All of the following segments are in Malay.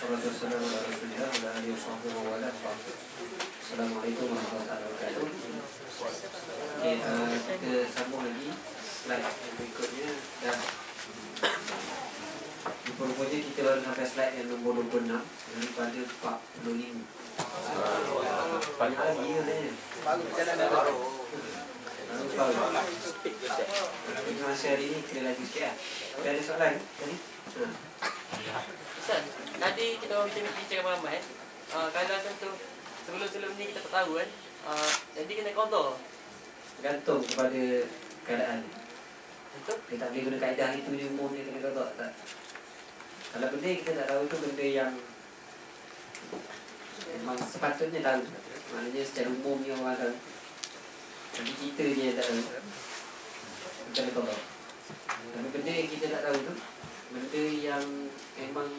Wassalatu wassalamu ala Rasulillah wa ala alihi wa ala. Assalamualaikum warahmatullahi wabarakatuh. Okey, kita sambung lagi slide yang berikutnya dan rupanya kita baru sampai slide yang nombor 26 daripada 45. Banyak lagi ya ni. Baru perjalanan baru. Masa hari ni kita lagi sikit lah. Ada soalan tadi? Ustaz, tadi kita bincang ramai. Kalau tentu sebelum ni kita tak tahu kan. Jadi kena kontrol. Bergantung kepada keadaan. Betul? Dia tak boleh guna kaedah itu di umum dia kena kata tak. Kalau benda kita tak tahu tu benda yang memang sepatutnya tahu. Maknanya secara umumnya orang tahu. Tapi kita je tak tahu. Kena kata. Tapi benda yang kita tak tahu tu benda yang memang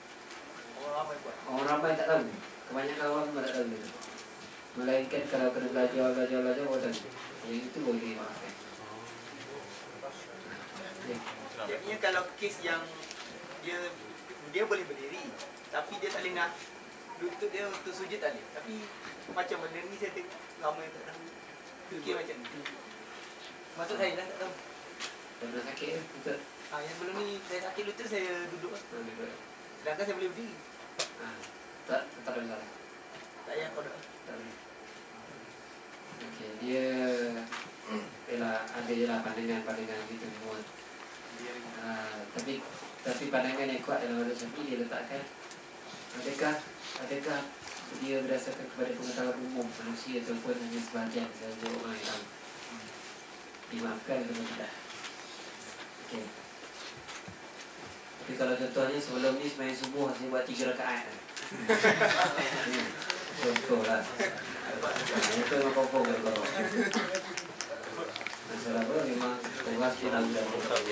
orang ramai tak tahu. Kebanyakan orang memang tak tahu tu. Melainkan kalau kena belajar orang tahu. Yang itu boleh maafkan. Jadinya kalau kes yang dia boleh berdiri tapi dia tak boleh nak lutut dia untuk sujud tak boleh. Tapi macam benda ni saya tengok ramai tak tahu. Fikir macam ni. Maksud saya dah tak tahu. Tak pernah sakit ke lutut? Yang belum ni saya sakit lutut saya duduk. Sedangkan saya boleh berdiri. Tak ada masalah. Tak payah kau dah. Tak boleh. Okey, dia ialah ada je lah pandangan gitu semua. Tapi pandangan yang kuat dalam mazhab Syafi'i dia letakkan adakah dia berdasarkan kepada pengetahuan umum manusia ataupun hanya sebahagian dari orang yang tahu. Dimaafkan atau tidak. Okey. Tapi kalau contohnya sebelum ni sembahyang subuh saya buat 3 rakaat. Contohlah. Itu memang confirm kalau masalah apa memang orang mesti tahu dah.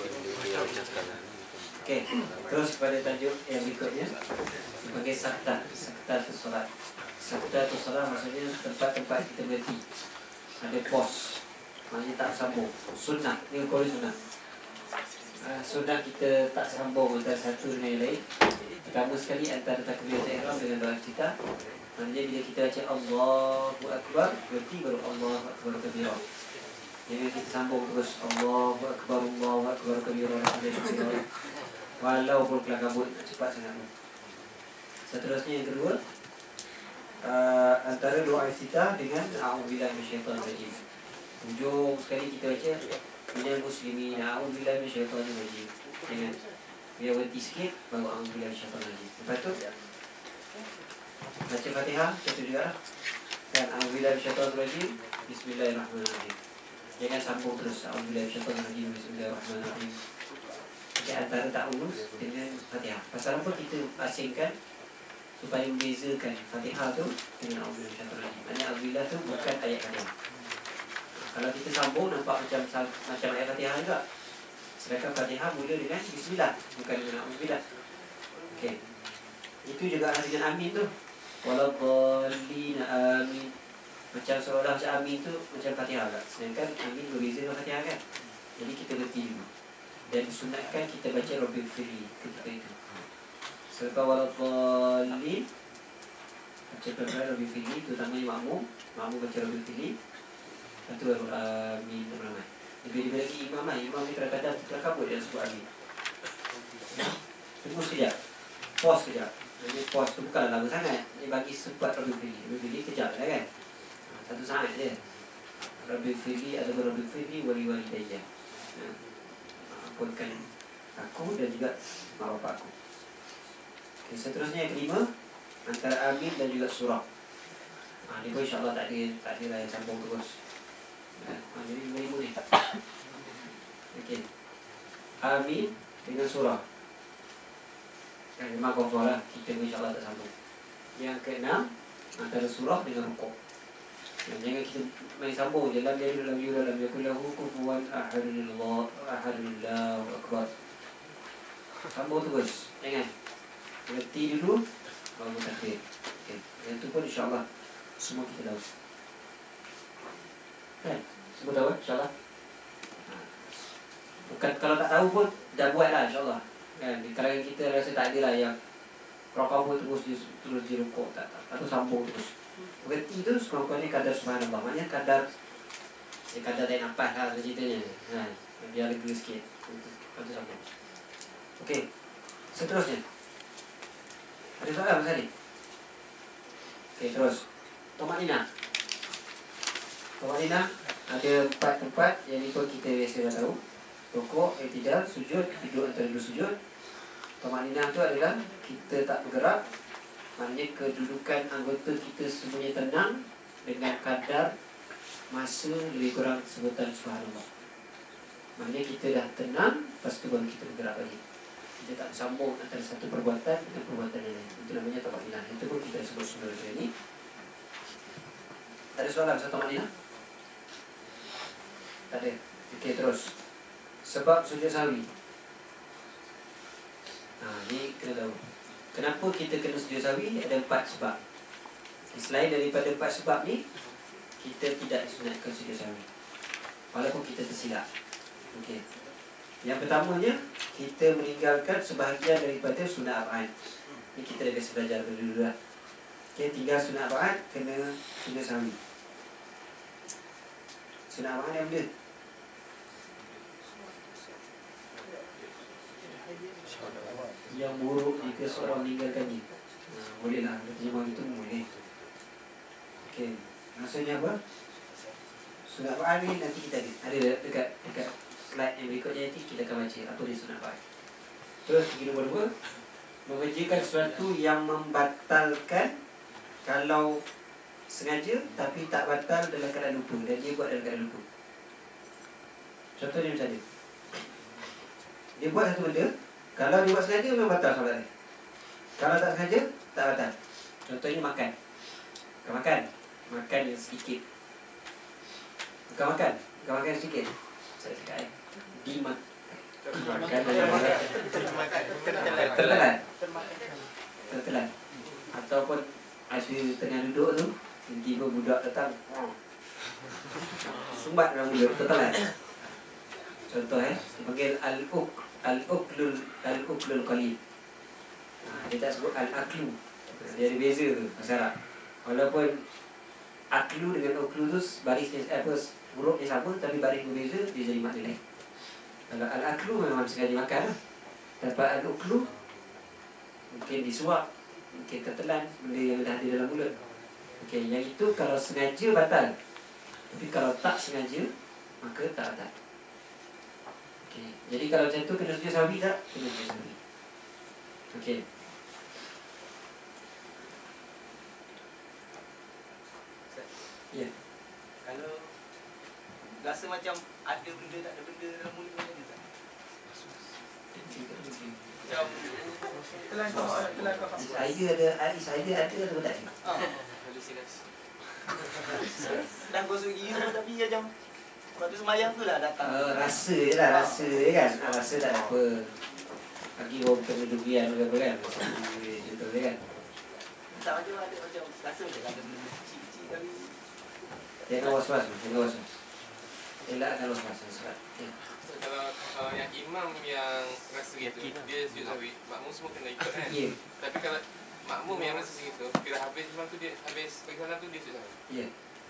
Okey, terus kepada tajuk yang berikutnya sebagai sakta tu solat. Sakta tu solat maksudnya tempat-tempat kita berhenti. Ada pos. Maknanya tak sambung. Sunnah, ni kalau sunnah. Sunnah kita tak sambung antara satu dengan yang lain. Pertama sekali antara takbiratul ihram dengan doa kita. Maknanya bila kita baca Allahu Akbar, berarti baru Allahu Akbar kabira. Jadi kita sambung terus Allahu Akbar kabira. Walaupun kelang kabut cepat sangat. Seterusnya yang kedua, antara doa iftitah dengan a'udzubillahi minasyaitonir rajim. Hujung sekali kita baca minal muslimin a'udzubillahi minasyaitonir rajim. Jangan biar berhenti sikit baru a'udzubillahi minasyaitonir rajim. Lepas tu baca Fatihah satu juga lah. Dan a'udzubillahi minasyaitonir rajim, bismillahirrahmanirrahim. Jangan sambung terus a'udzubillahi minasyaitonir rajim, bismillahirrahmanirrahim. Jadi antara ta'awuz dengan Fatihah. Pasal apa kita asingkan supaya membezakan Fatihah tu dengan a'udzubillahi minasyaitonir rajim. Maksudnya a'udzubillah tu bukan ayat Fatihah. Kalau kita sambung nampak macam ayat Fatihah juga. Sedangkan Fatihah mula dengan bismillah, bukan dengan a'udzubillah. Okey. Itu juga dengan amin tu. Waladhdallin amin. Macam seolah macam amin tu macam Fatihah juga. Sedangkan amin berbeza dengan Fatihah kan. Jadi kita berhenti dulu. Dan disunatkan kita baca Rabbil Fili ketika itu. Selepas waladhdallin baca pelan-pelan Rabbil Fili, terutamanya makmum baca Rabbil Fili. Lepas tu baru amin teman-teman. Lebih lagi imam lah. Imam ni kadang-kadang terkelang kabut dia sebut amin. Tunggu sekejap. Pause sekejap. Jadi pause tu bukanlah lama sangat. Dia bagi sempat Rabbil Fili. Rabbil Fili kejap lah kan. Satu saat je. Rabbil Fili atau Rabbil Fili wali-wali daya. Ampunkan aku dan juga mak bapak aku. Okay, seterusnya yang kelima, antara amin dan juga surah. Ni pun insyaAllah tak ada lah yang sambung terus. Jadi lima ni. Okey. Amin dengan surah. Memang confirm lah. Kita pun insyaAllah tak sambung. Yang keenam, antara surah dengan rukuk. Jangan kita main sambung je. Lam yalid walam yulad walam yakul lahu kufuwan ahad. Allahu akbar. Sambung terus. Jangan. Berhenti dulu baru takbir. Okey. Yang tu pun insya-Allah semua kita tahu. Kan? Semua tahu insya-Allah. Bukan kalau tak tahu pun dah buatlah insya-Allah. Kan? Di kalangan kita rasa tak adalah yang Kalau kamu terus di rukuk tak, atau sambung terus. Berhenti tu sekurang-kurangnya kadar subhanallah. Maknanya kadar tak nampak lah ceritanya. Biar lega sikit. Lepas tu sambung. Okey. Seterusnya. Ada soalan Mas Ali? Okey, terus. Tumanina. Tumanina ada 4 tempat yang itu kita biasa dah tahu. Rukuk, i'tidal, sujud, duduk antara dua sujud. Tumanina tu adalah kita tak bergerak. Maknanya kedudukan anggota kita semuanya tenang dengan kadar masa lebih kurang sebutan subhanallah. Maknanya kita dah tenang, lepas tu baru kita bergerak lagi. Kita tak sambung antara satu perbuatan dengan perbuatan yang lain. Itu namanya tumanina. Itu pun kita sebut sebelum ini. Ada soalan soal tumanina? Tak ada. Okey, terus. Sebab sujud sahwi. Ni kena tahu. Kenapa kita kena sujud sahwi? Ada 4 sebab. Selain daripada 4 sebab ni, kita tidak disunatkan sujud sahwi. Walaupun kita tersilap. Okey. Yang pertamanya, kita meninggalkan sebahagian daripada sunat ab'ad. Ni kita dah biasa belajar dulu lah. Okey, tinggal sunat ab'ad, kena sujud sahwi. Sunat ab'ad yang bila? Yang buruk jika seorang meninggalkannya. Bolehlah, terjemah itu boleh. Okey, maksudnya apa? Sunat ab'ad ni nanti kita ada dekat slide yang berikutnya nanti kita akan baca apa dia sunat ab'ad. Terus yang nombor 2, mengerjakan sesuatu yang membatalkan kalau sengaja tapi tak batal dalam keadaan lupa dan dia buat dalam keadaan lupa. Contohnya macam ni. Dia buat satu benda, kalau dia buat sengaja memang batal solat dia. Kalau tak sengaja, tak batal. Contohnya makan. Makan yang sedikit. Bukan makan sedikit. Saya cakap tertelan. Ataupun ada tengah duduk tu, tiba-tiba budak datang, sumbat dalam mulut, tertelan. Contoh dipanggil al-uklul qalil. Dia tak sebut al-aklu. Dia ada beza tu bahasa Arab. Walaupun aklu dengan uklu tu barisnya hurufnya sama tapi baris berbeza, dia jadi makna lain. Kalau al-aklu memang sengaja makan lah. Dapat al-uklu mungkin disuap, mungkin tertelan benda yang dah ada dalam mulut. Okey, yang itu kalau sengaja batal. Tapi kalau tak sengaja maka tak batal. Okey, jadi kalau macam tu kena sujud sahwi tak? Kena sujud sahwi. Okey. Ya. Kalau rasa macam ada benda tak ada benda dalam mulut macam ni tak? Macam telan kau. Saya ada atau tak? Dah gosok gigi semua tapi macam waktu semayang tu lah datang. Rasa je lah, kan? Rasa tak apa. Lagi orang kena durian ke apa kan? Contoh dia kan? Tak macam ada macam rasa macam ada benda kecil-kecil tapi Jangan was-was. Elakkan was-was. Ya. So, kalau yang imam yang rasa gitu, dia sujud sahwi, makmum semua kena ikut kan? Ya. Tapi kalau makmum yang rasa segitu, bila habis imam tu dia habis bagi salam tu dia sujud sahwi. Ya.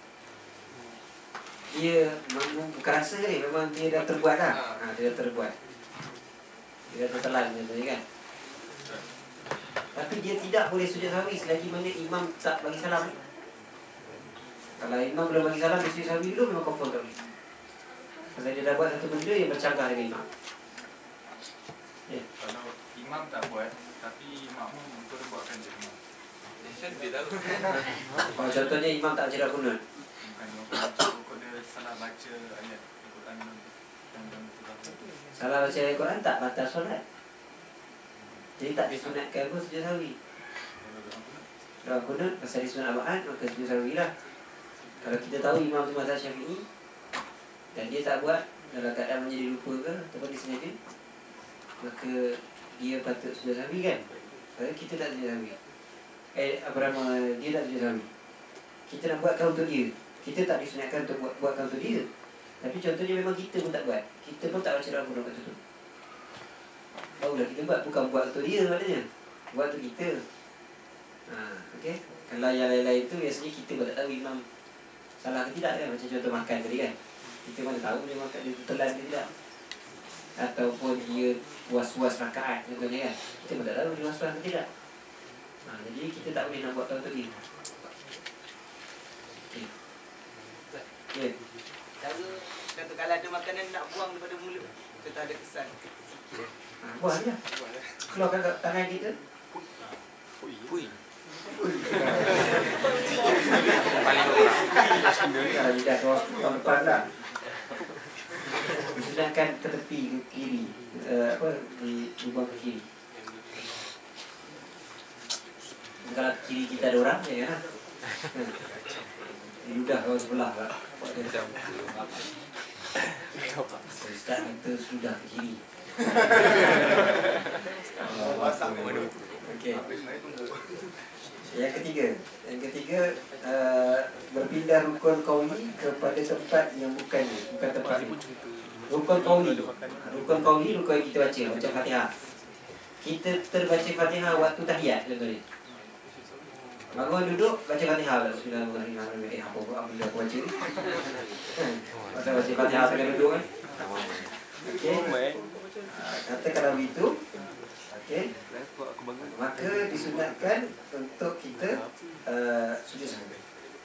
Dia bukan rasa ni, memang dia dah terbuat dah. Dia dah terbuat. Dia dah tertelan contohnya kan. Tapi dia tidak boleh sujud sahwi selagi mana imam tak bagi salam. Kalau imam belum bagi salam, dia sujud sahwi dulu memang confirm tak boleh. Pasal dia dah buat satu benda yang bercanggah dengan imam. Ya. Kalau imam tak buat, tapi makmum terus buatkan je imam. Macam dia tahu. Kalau contohnya imam tak baca kunut. Bukan kalau dia salah baca ayat Al-Quran dan Salah baca Al-Quran tak batal solat. Jadi tak disunatkan pun sujud sahwi. Doa kunut pasal disunat ab'ad, maka sujud sahwi lah. Kalau kita tahu imam tu mazhab Syafi'i dan dia tak buat dalam keadaan menjadi lupa ke ataupun disengaja, maka dia patut sujud sahwi kan. Kalau kita tak sujud sahwi, dia tak sujud sahwi, kita nak buatkan untuk dia, kita tak disunatkan untuk buatkan untuk dia. Tapi contohnya memang kita pun tak buat, kita pun tak baca doa kunut kat situ. Barulah kita buat, bukan buat untuk dia maknanya, buat untuk kita. Okey. Kalau yang lain-lain tu biasanya kita pun tak tahu imam salah ke tidak kan. Macam contoh makan tadi kan. Kita mana tahu dia makan dia telan ke tidak. Ataupun dia puas-puas rakaat contohnya kan. Kita pun tak tahu dia puas-puas ke tidak. Jadi kita tak boleh nak buat tahu tadi. Okey. Ya. Cara kata kalau ada makanan nak buang daripada mulut, kita ada kesan. Buang je. Keluarkan kat tangan kita. Pui. Paling kurang. Dah tahun depan dah. Sedangkan ke tepi ke kiri. Dibuang ke kiri. Kalau kiri kita ada orang ya kan. Ludah kau sebelah lah. Ustaz kata sudah ke kiri. Okey. Yang ketiga berpindah rukun qauli kepada tempat yang bukan tempat ini. Rukun qauli rukun yang kita baca Fatihah. Kita terbaca Fatihah waktu tahiyat contohnya. Bangun duduk baca Fatihah. Bismillahirrahmanirrahim. Apa aku baca ni? Masa baca Fatihah tengah duduk kan. Okey. Kata kalau begitu, okey. Maka disunatkan untuk kita sujud sahwi.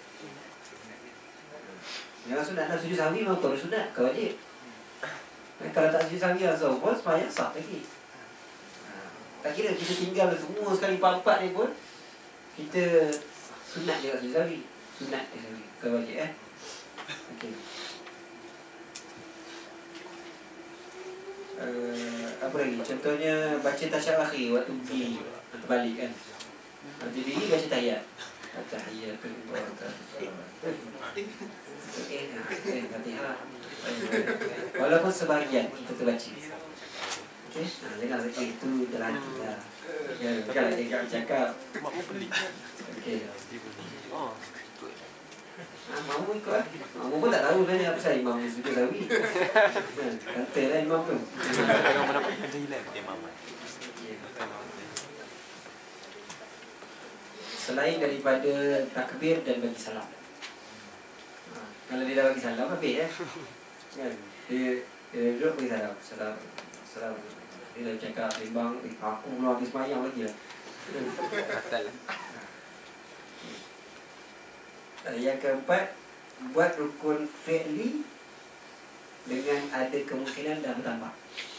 Yang sunat nak sujud sahwi memang tak sunat, kau wajib. Kalau tak sujud sahwi langsung pun sembahyang sah lagi. Tak kira kita tinggal semua sekali 4 ni pun kita sunat je sujud sahwi. Sunat je sahwi, kau wajib okey. Apa lagi? Contohnya baca tasyahud akhir waktu berdiri atau balik kan. Waktu berdiri baca tahiyat. Tahiyatul Fatihah. Walaupun sebahagian kita terbaca. Okey. Jangan saja itu dalam kita. Ya, kalau dia cakap. Okey. Mamu ikut lah. Mamu pun tak tahu sebenarnya apa saya imam ni sujud sahwi. Kata lah imam tu. Jangan mendapat kerja hilang imam. Selain daripada takbir dan bagi salam. Kalau dia dah bagi salam habis kan. Dia duduk bagi salam. Salam. Dia dah cakap sembang, aku belum habis sembahyang lagi lah. Yang keempat, buat rukun fi'li dengan ada kemungkinan dah bertambah.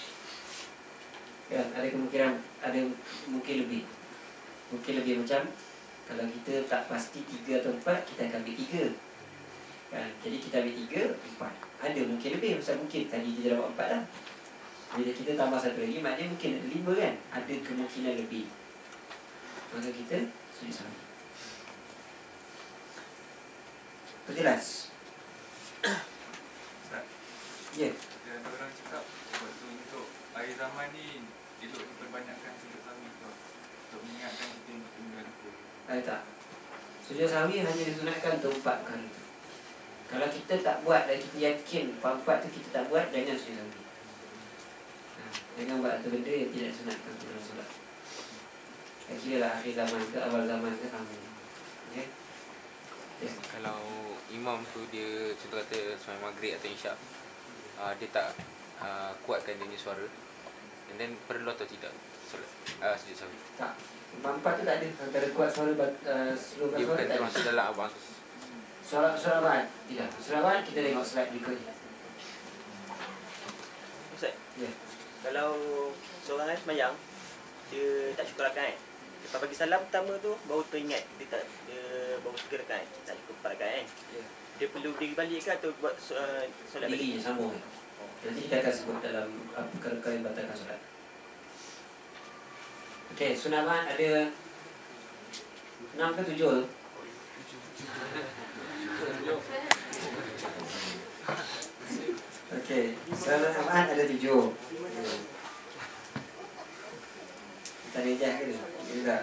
Kan, ada kemungkinan, ada mungkin lebih. Mungkin lebih macam kalau kita tak pasti 3 atau 4, kita akan ambil 3. Kan, jadi kita ambil 3, 4. Ada mungkin lebih, macam mungkin tadi kita dapat 4 dah. Bila kita tambah satu lagi, maknanya mungkin ada 5 kan. Ada kemungkinan lebih. Maka kita sujud sahwi. Jelas? Ya. Dan orang cakap waktu untuk akhir zaman ni elok diperbanyakkan sujud sahwi untuk mengingatkan kita untuk tinggal rukun. Tak. Sujud sahwi hanya disunatkan untuk 4 kali. Kalau kita tak buat dan kita yakin 4 tu kita tak buat, jangan sujud sahwi. Jangan buat satu benda yang tidak disunatkan dalam solat. Kira lah akhir zaman ke awal zaman ke sama. Okay? Yes. Kalau imam tu dia contoh kata sembahyang maghrib atau isyak, dia tak kuatkan dia punya suara, and then perlu atau tidak solat sujud sahwi? Tak. Empat tu tak ada. Antara kuat suara seluruh Dia suara bukan tak ada. termasuk dalam abang. Solat abad tidak. Solat abad kita tengok slide berikutnya. Ustaz, Ya. kalau seorang sembahyang, dia tak cukup rakaat. Lepas bagi salam pertama tu baru teringat dia baru 3 rakaat, tak cukup 4 rakaat. Ya. Dia perlu diri balik ke atau buat solat Diri balik? sambung. Nanti kita akan sebut dalam perkara-perkara yang batalkan solat. Okey, sunat abad ada 6 ke 7 tu? Okey, sunat abad ada 7. Tak rejah ke ni? Tak.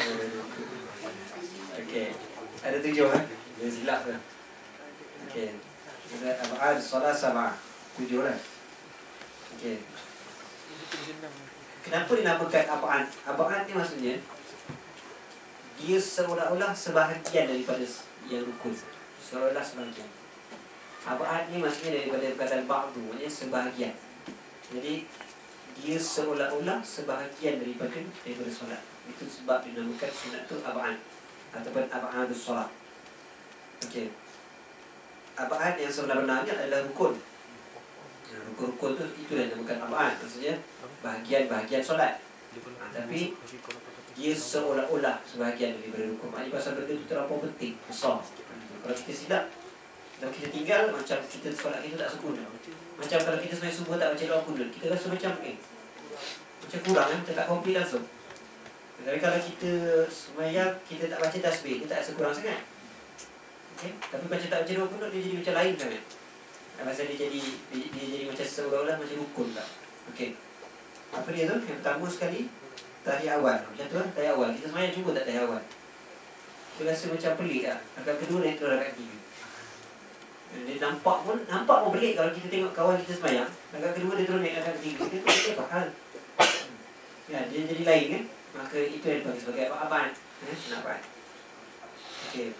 Okey, ada 7 kan? Dia silap ke? Okey. Sunat abad solat sabah. 7 lah. Okey. Kenapa dinamakan abad? Abad ni maksudnya dia seolah-olah sebahagian daripada yang rukun. Seolah-olah sebahagian. Ab'ad ni maksudnya daripada perkataan ba'du, maksudnya sebahagian. Jadi dia seolah-olah sebahagian daripada solat. Itu sebab dinamakan sunat tu ab'ad ataupun ab'adus solat. Okey. Ab'ad yang sebenar-benarnya adalah rukun. Rukun-rukun tu itulah dinamakan ab'ad, maksudnya bahagian-bahagian solat. Tapi dia seolah-olah sebahagian daripada rukun. Maknanya pasal benda tu terlampau penting, besar. Kalau kita silap, kalau kita tinggal, macam kita solat kita tak sempurna. Macam kalau kita sebenarnya subuh tak baca doa kunut, kita rasa macam macam kurang kan, kita tak komplit langsung. Tapi kalau kita semayang, kita tak baca tasbih, kita tak rasa kurang sangat. Okay? Tapi macam tak baca doa kunut, dia jadi macam lain sangat. Masa dia jadi macam seolah-olah macam rukun tak. Okey. Apa dia tu? Yang pertama sekali, tahiyat awal. Macam tu lah, tahiyat awal. Kita semayang cuba tak tahiyat awal. Kita rasa macam pelik tak? Rakaat kedua naik terus rakaat ketiga. Dia nampak pun pelik kalau kita tengok kawan kita semayang. Rakaat kedua dia terus naik rakaat ketiga. Kita tak apa hal. Ya, dia jadi lain kan? Maka itu yang dipanggil sebagai ab'ad. Sunat ab'ad. Okey.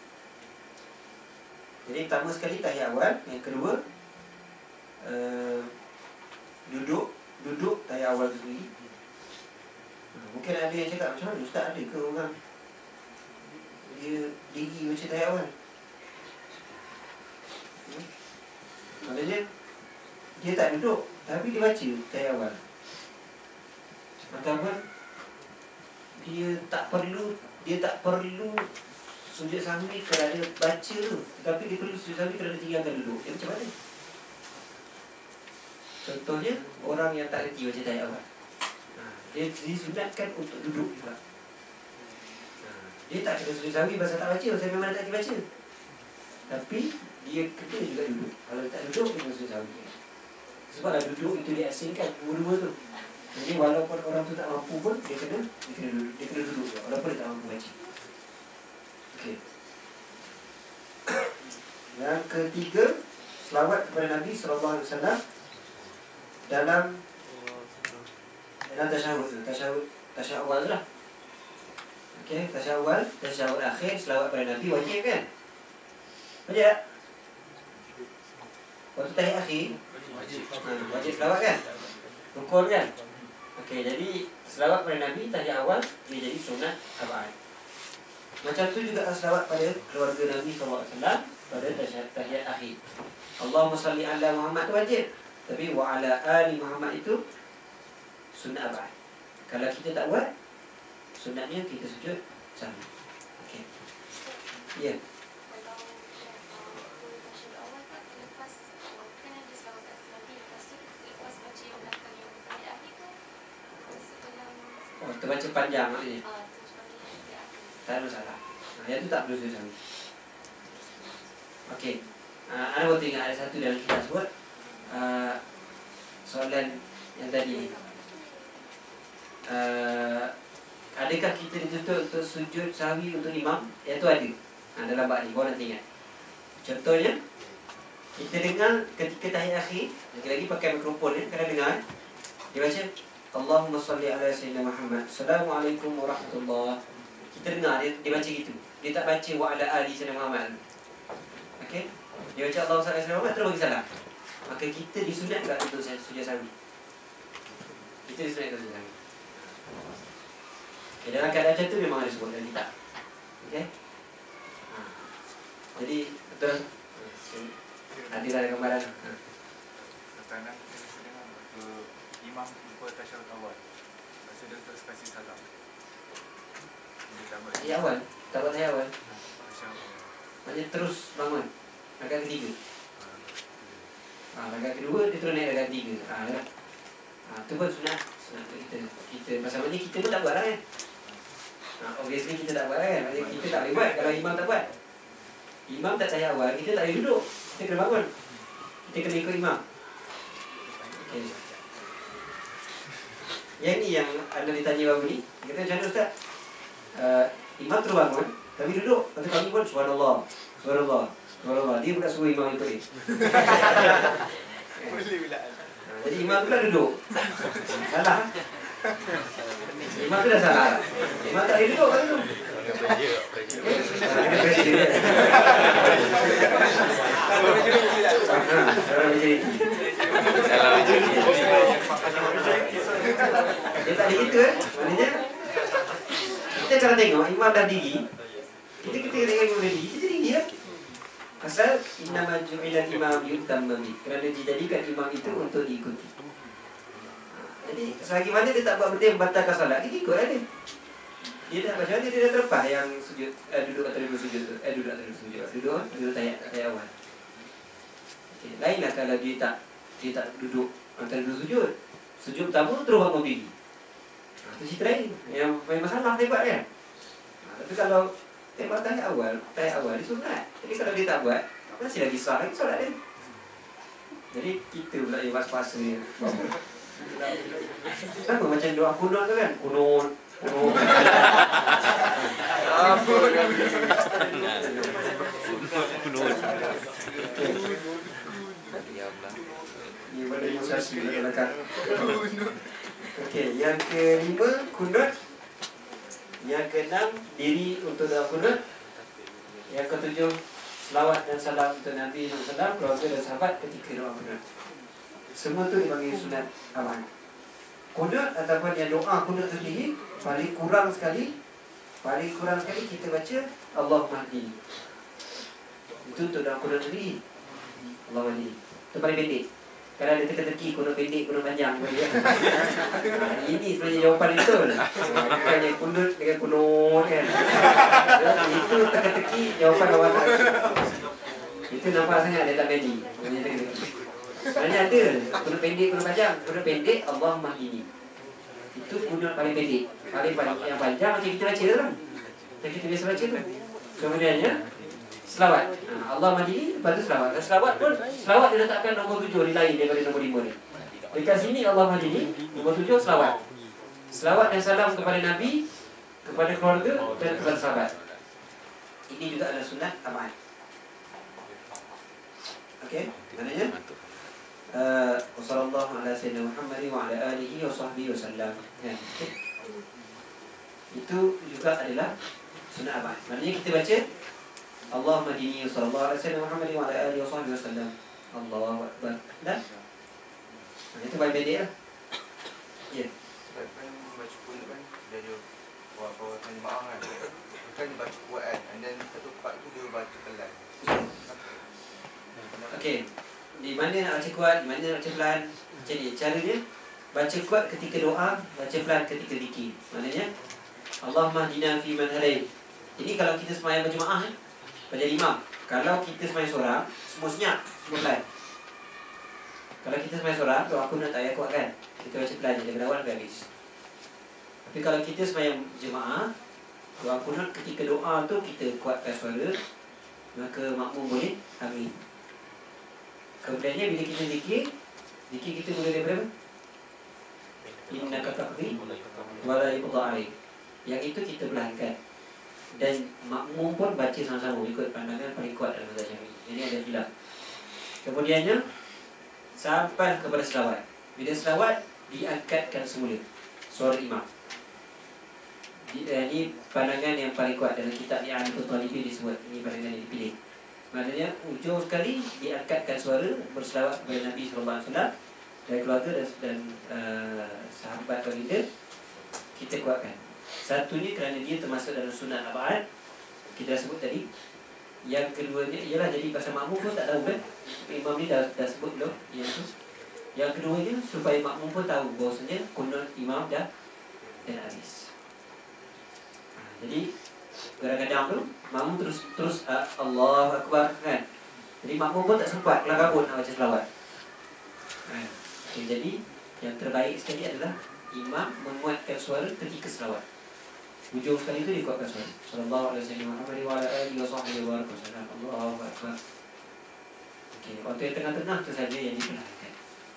Jadi pertama sekali tahiyat awal. Yang kedua duduk tahiyat awal tu sendiri. Mungkin ada yang cakap macam mana ustaz, ada ke orang dia diri macam tahiyat awal? Maknanya dia tak duduk tapi dia baca tahiyat awal. Ataupun dia tak perlu sujud sahwi kerana baca tu, tetapi dia perlu sujud sahwi kerana tinggalkan duduk. Dia macam mana? Contohnya orang yang tak reti baca tahiyat awal, dia disunatkan untuk duduk juga. Dia tak kena sujud sahwi pasal tak baca, pasal memang tak dibaca. Tapi dia kena juga duduk. Kalau tak duduk, dia kena sujud sahwi. Sebablah duduk itu diasingkan dua-dua tu. Jadi walaupun orang tu tak mampu pun, dia kena duduk juga, walaupun dia tak mampu baca. Okey. Yang ketiga, selawat kepada Nabi SAW dalam tasyahud awal tu lah. Okey, tasyahud akhir, selawat kepada Nabi wajib kan? Wajib tak? Waktu tahiyat akhir wajib selawat kan? Rukun kan? Okey, jadi selawat kepada Nabi tahiyat awal dia jadi sunat ab'ad. Macam tu juga selawat pada keluarga Nabi SAW pada tahiyat akhir. Allahumma salli ala Muhammad tu wajib. Tapi wa ala ali Muhammad itu sunat ab'ad. Kalau kita tak buat, sunatnya kita sujud sahwi. Okey. Ya. Oh, terbaca panjang maknanya. Tak ada masalah. Yang tu tak perlu sujud sahwi. Okey. Anda boleh tengok ada satu dalam kitab sebut soalan yang tadi ni. Adakah kita dituntut untuk sujud sahwi untuk imam? Yang tu ada. Dalam bab ni, korang nanti ingat. Contohnya, kita dengar ketika tahiyat akhir, lagi pakai mikrofon ni, kadang dengar dia baca Allahumma salli ala sayyidina Muhammad. Assalamualaikum warahmatullahi. Kita dengar dia baca gitu. Dia tak baca wa ala ali sayyidina Muhammad. Okey? Dia baca Allahumma salli ala sayyidina Muhammad terus bagi salam. Maka kita disunatkan untuk sujud sahwi. Kita disunatkan sujud sahwi. Okay, dalam keadaan macam tu memang ada sebut dalam kitab. Okey? Jadi betul. Ada dalam gambaran. Kadang-kadang kita sedang waktu imam lupa tasyahud awal. Lepas tu dia terus kasih salam. Dia tak buat Tahiyat awal. Tak buat tahiyat awal. tasyahud awal. Maksudnya terus bangun. Rakaat ketiga. Rakaat kedua dia terus naik rakaat ketiga. Tu pun sunat kita pasal macam kita pun tak buat lah kan. Obviously kita tak buat kan. Maksudnya kita tak boleh buat kalau imam tak buat. Imam tak tahiyat awal, kita tak boleh duduk. Kita kena bangun. Kita kena ikut imam. Okay. Yang ni yang anda ditanya baru ni. Dia kata macam mana ustaz? Imam terus bangun, tapi duduk. Lepas tu kami pun subhanallah. Subhanallah. Subhanallah. Dia pun tak suruh imam ikut dia. Boleh pula. Jadi imam tu dah duduk. Salah. Imam tu dah salah. Imam tak boleh duduk kat tu. Dia tak ada gitu kan. Maknanya kita kalau tengok imam dah diri, kita tengok imam dah diri, kita jadi dia. Asal innama ju'ila imam yutamma bi. Kerana dijadikan imam itu untuk diikuti. Jadi selagi mana dia tak buat benda yang membatalkan solat, kita ikut dia. Dia dah macam mana dia dah terlepas yang sujud duduk atau duduk sujud tu. Duduk atau duduk sujud. Duduk tayat awal. Okay. Lainlah kalau dia tak duduk antara duduk sujud. Sujud pertama terus bangun diri. Itu cerita lain. Yang main masalah hebat kan. Tapi kalau tembak tayat awal dia sunat. Jadi kalau dia tak buat, masih lagi sah lagi solat dia. Jadi kita pula yang pas-pas ni. Sama macam doa kunut tu kan. Kunut. Apa kunut. Ini pada demonstrasi belakang. Okey, yang kelima kunut. Yang keenam diri untuk doa kunut. Yang ketujuh selawat dan salam untuk Nabi SAW, keluarga dan sahabat ketika doa kunut. Semua tu dipanggil sunat amal. Kunut ataupun yang doa kunut sendiri paling kurang sekali kita baca Allahumma hdini. Itu untuk doa kunut sendiri. Allahumma hdini. Itu paling pendek. Kalau ada teka-teki kunut pendek, kunut panjang. Ini sebenarnya jawapan itu. Bukannya kunut dengan kunut kan. Itu teka-teki jawapan awal. Itu nampak sangat dia tak jadi. Sebenarnya ada kunut pendek, kunut panjang. Kunut pendek Allahumma hdini. Itu kunut paling pendek. Yang panjang macam kita baca tu kan. Macam kita biasa baca tu. Kemudiannya selawat. Allahumma hdini, lepas tu selawat. Dan selawat pun selawat dia letakkan nombor 7 ni lain daripada nombor 5 ni. Dekat sini Allahumma hdini, nombor 7 selawat. Selawat dan salam kepada Nabi, kepada keluarga dan kepada sahabat. Ini juga adalah sunat amal. Okey, maknanya wassallallahu ala sayyidina Muhammad wa ala alihi wa sahbihi wasallam. Ya. Okay. Itu juga adalah sunat amal. Maknanya kita baca Allahumma hdini sallallahu alaihi wasallam Muhammad wa ala alihi wa sahbihi wasallam. Allahu akbar. Dan itu baik pendek lah. Ya. Sebabkan baca kunut kan dia ada perwatakan jemaah kan. Bukan dia baca kuat kan. And then satu part tu dia baca pelan. Okey. Di mana nak baca kuat, di mana nak baca pelan. Macam ni caranya. Baca kuat ketika doa, baca pelan ketika zikir. Maknanya Allahumma hdina fi man hadait. Ini kalau kita sembahyang berjemaah kan. Baca imam. Kalau kita sembahyang seorang, semua senyap, semua pelan. Kalau kita sembahyang seorang, doa aku nak tak payah kuat kan. Kita baca pelan je daripada awal sampai habis. Tapi kalau kita sembahyang jemaah, doa kunut ketika doa tu kita kuatkan suara, maka makmum boleh amin. Kemudiannya bila kita zikir kita mula daripada apa? Innaka taqdi wa la yuqda alaik. Yang itu kita pelankan. Dan makmum pun baca sama-sama ikut pandangan paling kuat dalam mazhab Syafi'i. Ini ada khilaf. Kemudiannya sampai kepada selawat. Bila selawat diangkatkan semula suara imam. Ini pandangan yang paling kuat dalam kitab I'anatul Talibin disebut. Ini pandangan yang dipilih. Maknanya ujung sekali diangkatkan suara berselawat kepada Nabi SAW dan keluarga dan sahabat baginda kita kuatkan. Satunya kerana dia termasuk dalam sunat abaad kita dah sebut tadi. Yang keduanya ialah jadi pasal makmum pun tak tahu kan. Imam ni dah sebut belum yang tu. Yang keduanya supaya makmum pun tahu bahawasanya kunut imam dah habis. Jadi kadang-kadang tu makmum terus Allahu Akbar kan. Jadi makmum pun tak sempat kelar kabut nak baca selawat. Okay, jadi yang terbaik sekali adalah imam menguatkan suara ketika selawat. Ujung sekali itu dikuatkan suara. Sallallahu alaihi wasallam Muhammad wa ala alihi wa sahbihi wasallam. Allahu Akbar. Okey, waktu yang tengah-tengah tu saja yang diperhatikan.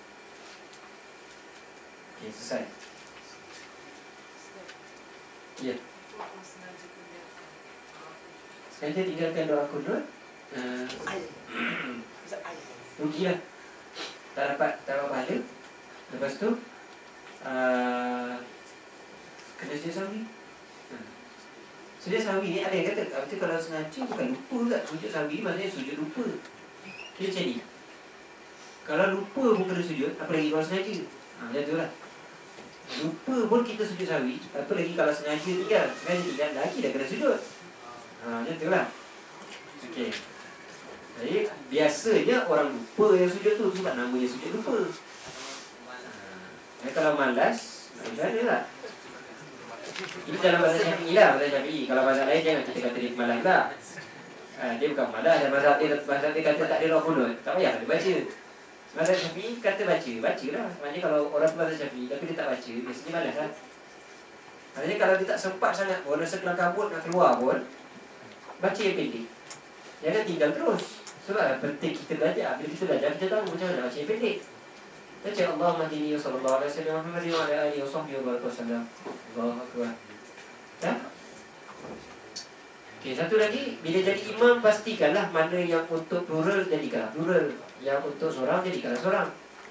Okey, selesai. Ya. Sekarang kita tinggalkan doa kunut. Rugilah. Tak dapat pahala. Lepas tu kena sujud sahwi. Sujud sahwi ni ada yang kata arti kalau sengaja bukan lupa tak. Sujud sahwi maksudnya sujud lupa. Dia macam ni. Kalau lupa pun kena sujud, apa lagi kalau sengaja? Macam tu lah. Lupa pun kita sujud sahwi, apa lagi kalau sengaja tinggal. Sengaja tinggal lagi dah kena sujud. Macam tu lah. Okey. Jadi biasanya orang lupa yang sujud tu sebab namanya sujud lupa. Kalau malas, macam mana lah. Ini dalam bahasa Syafi'i lah, bahasa Syafi'i. Kalau bahasa lain jangan kita kata dia malas lah. Dia bukan malas, dan bahasa dia kata tak ada roh kunut. Tak payah dia baca. Bahasa Syafi'i kata baca lah. Maksudnya kalau orang tu bahasa Syafi'i tapi dia tak baca, biasanya malas lah. Maksudnya kalau dia tak sempat sangat pun, rasa kelang kabut nak keluar pun, baca yang pendek. Jangan tinggal terus. Sebab penting kita belajar. Bila kita belajar, kita tahu macam mana nak baca yang pendek. Baca Allahumma dini sallallahu alaihi wasallam Muhammad wa ala alihi wa sahbihi wa sallam. Allahu akbar. Ya? Okey, satu lagi, bila jadi imam pastikanlah mana yang untuk plural jadikanlah plural, yang untuk seorang jadikanlah seorang.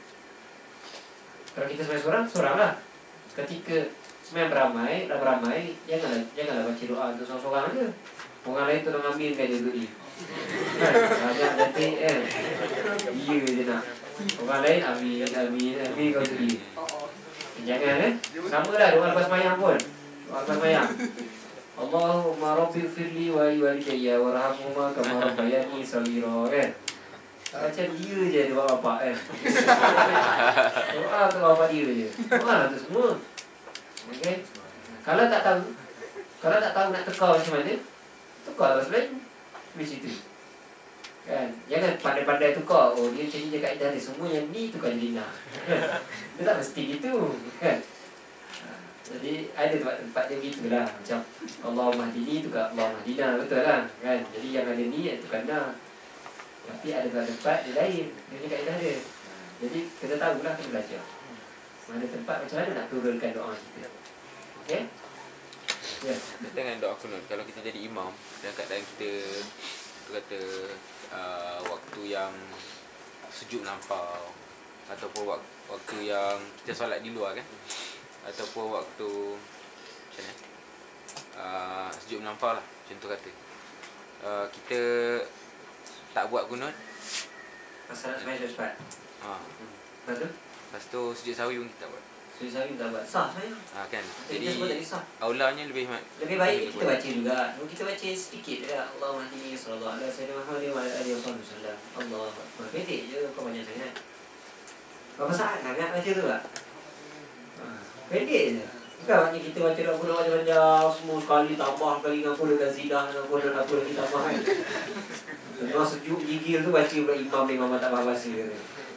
Kalau kita sembahyang seorang lah. Ketika sembahyang beramai, janganlah baca doa untuk seorang-seorang aja. Orang lain tu nak ambil kan dia duduk ni. Kan? Banyak nanti dia je nak. Orang lain ambil kau sendiri. Jangan sama lah doa lepas sembahyang pun. Doa lepas sembahyang. Allahumma rabbi firli wa walidayya warhamhuma kama rabbayani shaghira, kan? Macam dia je doa bapak kan. Doa tu bapak dia je. Doa tu semua. Okey. Kalau tak tahu nak tekau macam mana, tukar lah selain macam tu. Kan? Jangan pandai-pandai tukar. Oh dia macam ni je kaedah dia. Semua yang ni tukar jadi nak. Dia tak mesti gitu. Kan? Jadi ada tempat dia begitu lah. Macam Allahumma hdini tukar Allahumma hdina. Betul lah. Kan? Jadi yang ada ni tukar nak. Tapi ada tempat dia lain. Dia ni kaedah dia. Jadi kita tahulah, kita belajar mana tempat macam mana nak turunkan doa kita. Okay? Ya. Dengan doa kunut, kalau kita jadi imam dalam keadaan kita kata waktu yang sejuk melampau, ataupun waktu yang kita solat di luar kan, ataupun waktu macam mana, sejuk melampau lah, contoh kata kita tak buat kunut pasal nak sembahyang cepat. Lepas tu? Lepas tu sujud sahwi pun kita buat. Sujud sahwi tak buat. Sah saya. Kan. Jadi aulanya lebih baik kita baca juga. Kita baca sedikit je lah. Allahumma hdini sallallahu alaihi wasallam Muhammad wa ala alihi wasallam. Allah Akbar. Pendek je kau banyak sangat. Berapa saat sangat baca tu tak? Pendek je. Bukan maknanya kita baca doa kunut macam-macam semua sekali tambah kali dengan kunut dan zidah dengan kunut apa lagi tambah kan. Memang sejuk gigil tu baca pula imam memang tak faham bahasa kata.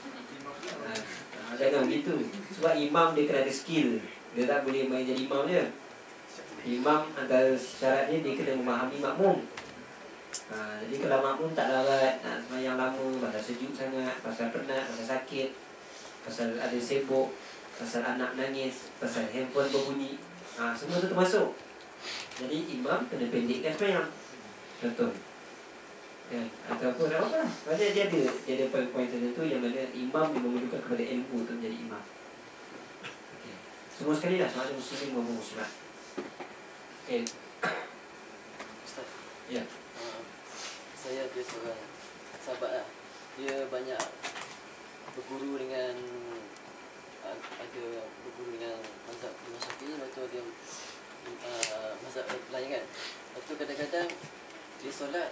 Jangan begitu. Sebab imam dia kena ada skill. Dia tak boleh main jadi imam je. Imam antara syaratnya dia kena memahami makmum. Jadi kalau makmum tak larat, nak sembahyang lama, pasal sejuk sangat, pasal penat, pasal sakit, pasal ada sibuk, pasal anak nangis, pasal handphone berbunyi, semua tu termasuk. Jadi imam kena pendekkan sembahyang. Contoh. Kan? Ataupun apa lah. Maksudnya dia ada poin-poin tertentu yang mana imam dia memerlukan kepada ilmu untuk menjadi imam. Okay. Semua sekali lah, sama ada muslimin maupun muslimat. Okay. Ustaz. Ya. Saya ada seorang sahabat lah. Dia banyak berguru dengan mazhab Imam Syafi'i, lepas tu dia mazhab lain kan. Lepas tu kadang-kadang dia solat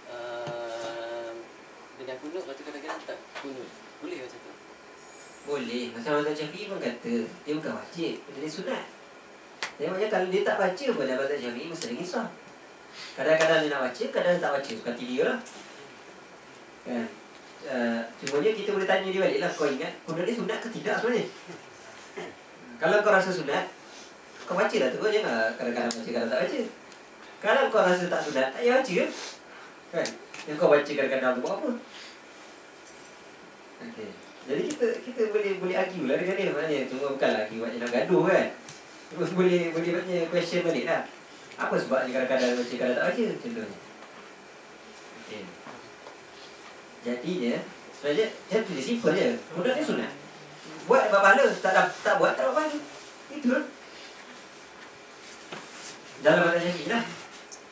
dengan kunut, lepas tu kadang-kadang tak kunut. Boleh macam tu? Boleh. Macam mazhab Syafi'i pun kata dia bukan wajib, dia sunat. Dia macam kalau dia tak baca pun dalam mazhab Syafi'i mesti lagi sah. Kadang-kadang dia nak baca, kadang tak baca. Seperti dia lah. Kan? Cuma dia kita boleh tanya dia balik lah. Kau ingat kunut dia sunat ke tidak sebenarnya? Kalau kau rasa sunat, kau baca lah tu. Jangan kadang-kadang baca, kadang tak baca. Kalau kau rasa tak sunat, tak payah baca. Kan? Yang kau baca kadang-kadang tu buat apa? Okay. Jadi kita boleh argue lah dengan dia. Maknanya cuma bukanlah argue maknanya nak gaduh kan. Terus boleh maknanya question balik lah. Apa sebabnya kadang-kadang baca, kadang tak baca? Contohnya. Okay. Jadinya sebenarnya dia tu simple je. Kemudian dia sunat. Buat dapat pahala, tak buat tak dapat pahala. Itu lah. Dalam mazhab Syafi'i lah.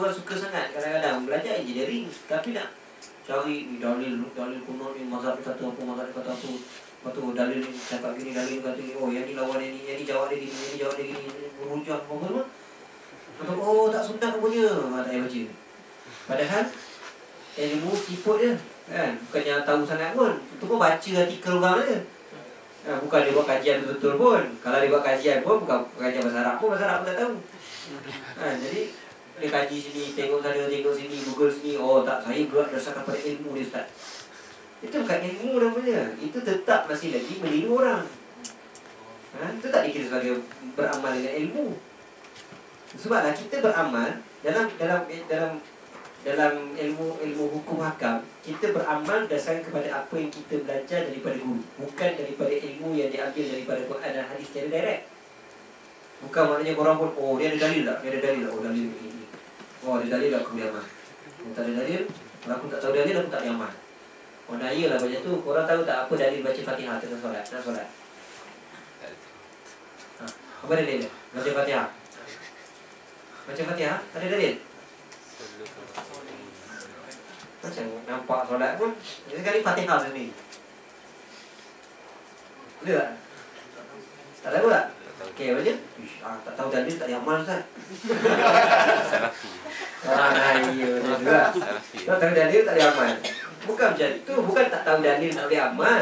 orang suka sangat kadang-kadang belajar engineering, tapi nak cari dalil kuno ni, mazhab kata apa, mazhab kata apa. Lepas tu dalil ni cakap gini, dalil kata ni, oh yang ni lawan yang ni jawab dia gini, yang ni jawab dia gini, berujuk apa semua. Atau oh tak sunnah punya, tak payah baca. Padahal ilmu siput je kan, bukannya tahu sangat pun. Itu pun baca artikel orang je. Bukan dia buat kajian betul-betul pun. Kalau dia buat kajian pun bukan kajian bahasa Arab pun tak tahu. Jadi dia kaji sini, tengok sana, tengok sini, Google sini. Oh tak, saya gerak berdasarkan pada ilmu dia Ustaz. Itu bukan ilmu namanya. Itu tetap masih lagi meniru orang. Itu tak dikira sebagai beramal dengan ilmu. Sebablah kita beramal dalam ilmu hukum hakam, kita beramal berdasarkan kepada apa yang kita belajar daripada guru, bukan daripada ilmu yang diambil daripada Quran dan hadis secara direct. Bukan maknanya korang pun, oh dia ada dalil tak? Dia ada dalil tak? Oh dalil begini. Oh ada dalil tak? Aku boleh amal. Kalau tak ada dalil, kalau aku tak tahu dalil, aku tak boleh amal. Oh naya lah macam tu. Korang tahu tak apa dalil baca Fatihah tengah solat? Nak solat? Apa dalil dia? Baca Fatihah. Baca Fatihah? Ada dalil? Macam nampak solat pun sekali Fatihah sendiri. Boleh tak? Tak tahu tak? Okey, baca. Tak tahu dalil tak boleh amal Ustaz. Salafi. Ya, betul juga. Tak tahu dalil tak boleh amal. Bukan macam tu, bukan tak tahu dalil tak boleh amal.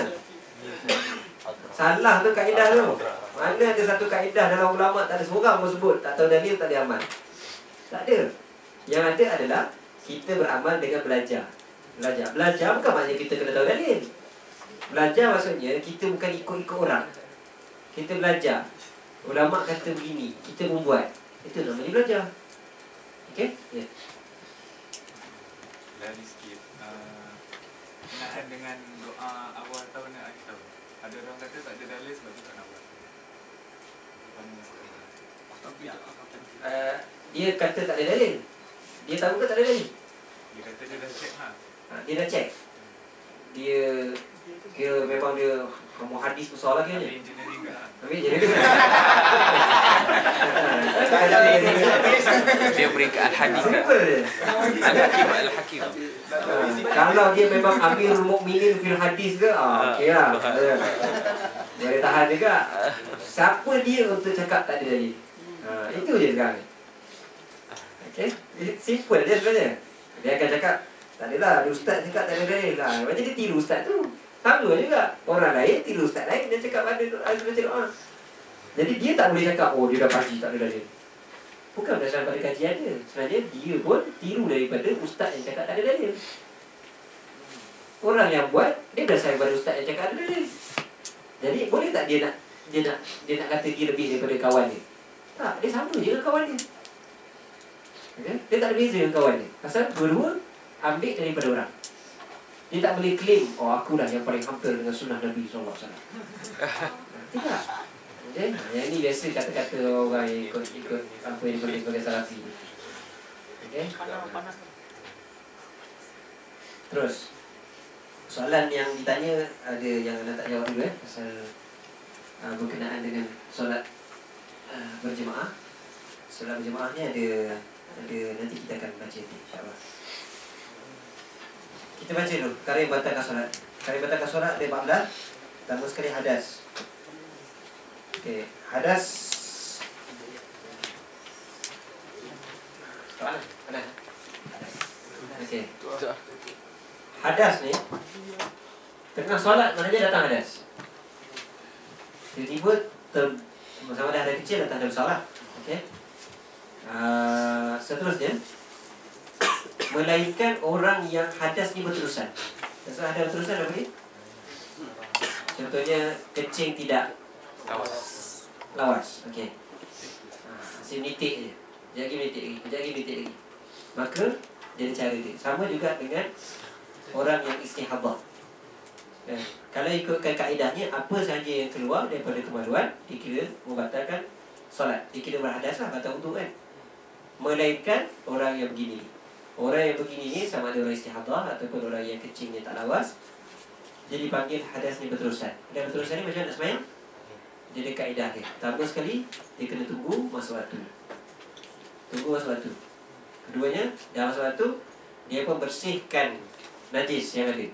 Salah tu kaedah tu. Mana ada satu kaedah dalam ulama tak ada seorang pun sebut tak tahu dalil tak boleh amal. Tak ada. Yang ada adalah kita beramal dengan belajar. Belajar bukan maknanya kita kena tahu dalil. Belajar maksudnya kita bukan ikut-ikut orang. Kita belajar. Ulama kata begini, kita membuat. Itu namanya belajar. Okey? Ya. Lari sikit. Kenaan dengan doa awal tahun dan akhir tahun. Ada orang kata tak ada dalil sebab tu tak nak buat. Dia kata tak ada dalil. Dia tahu ke tak ada dalil? Dia kata dia dah check Dia dah check. Dia kira memang dia kamu hadis besar lagi ni. Engineering ke? Tapi jadi Dia beri ke Al-Hadis kan? simple je. Al-Hakim. Kalau dia memang Amirul Mukminin fil hadis ke, okeylah. Boleh tahan juga. Siapa dia untuk cakap tak ada dalil? Itu je sekarang. Okey, simple je sebenarnya. Dia akan cakap tak adalah, ustaz cakap tak ada dalil lah. Macam dia tiru ustaz tu. Sama juga. Orang lain tiru ustaz lain, dia cakap ada doa. Jadi dia tak boleh cakap, oh dia dah kaji tak ada dalil. Bukan berdasarkan pada kajian dia. Sebenarnya dia pun tiru daripada ustaz yang cakap tak ada dalil. Orang yang buat, dia berdasarkan pada ustaz yang cakap ada dalil. Jadi boleh tak dia nak kata dia lebih daripada kawan dia? Tak, dia sama je dengan kawan dia. Okay? Dia tak ada beza dengan kawan dia. Pasal dua-dua ambil daripada orang. Dia tak boleh claim, oh akulah yang paling hampir dengan sunnah Nabi SAW. Tidak. Okay? Yang ni biasa kata-kata orang yang ikut apa yang dipanggil sebagai salafi. Okay? Terus soalan yang ditanya, ada yang anda tak jawab dulu pasal berkenaan dengan solat berjemaah. Solat berjemaah ni ada nanti kita akan baca insya-Allah. Kita baca dulu perkara yang batalkan solat. Perkara yang batalkan solat ada 14. Pertama sekali hadas. Okey, hadas. Hadas. Okey. Hadas ni tengah solat mana dia datang hadas. Tiba-tiba sama ada hadas kecil datang besar lah. Okey. Seterusnya melainkan orang yang hadas ni berterusan. Maksud hadas berterusan apa ni? Contohnya kencing tidak lawas. Okey. Masih menitik je. Sekejap lagi menitik lagi. Sekejap lagi menitik lagi. Maka dia ada cara dia. Sama juga dengan orang yang istihadah. Kalau ikutkan kaedahnya, apa sahaja yang keluar daripada kemaluan dikira membatalkan solat. Dikira berhadas lah, batal wudu kan. Melainkan orang yang begini. Orang yang begini ni sama ada orang istihadah ataupun orang yang kencingnya tak lawas, dia dipanggil hadas ni berterusan. Dan berterusan ni macam nak sembahyang? Dia ada kaedah dia. Pertama sekali, dia kena tunggu masa waktu. Tunggu masa waktu. Keduanya dalam solat tu dia pun bersihkan najis yang ada.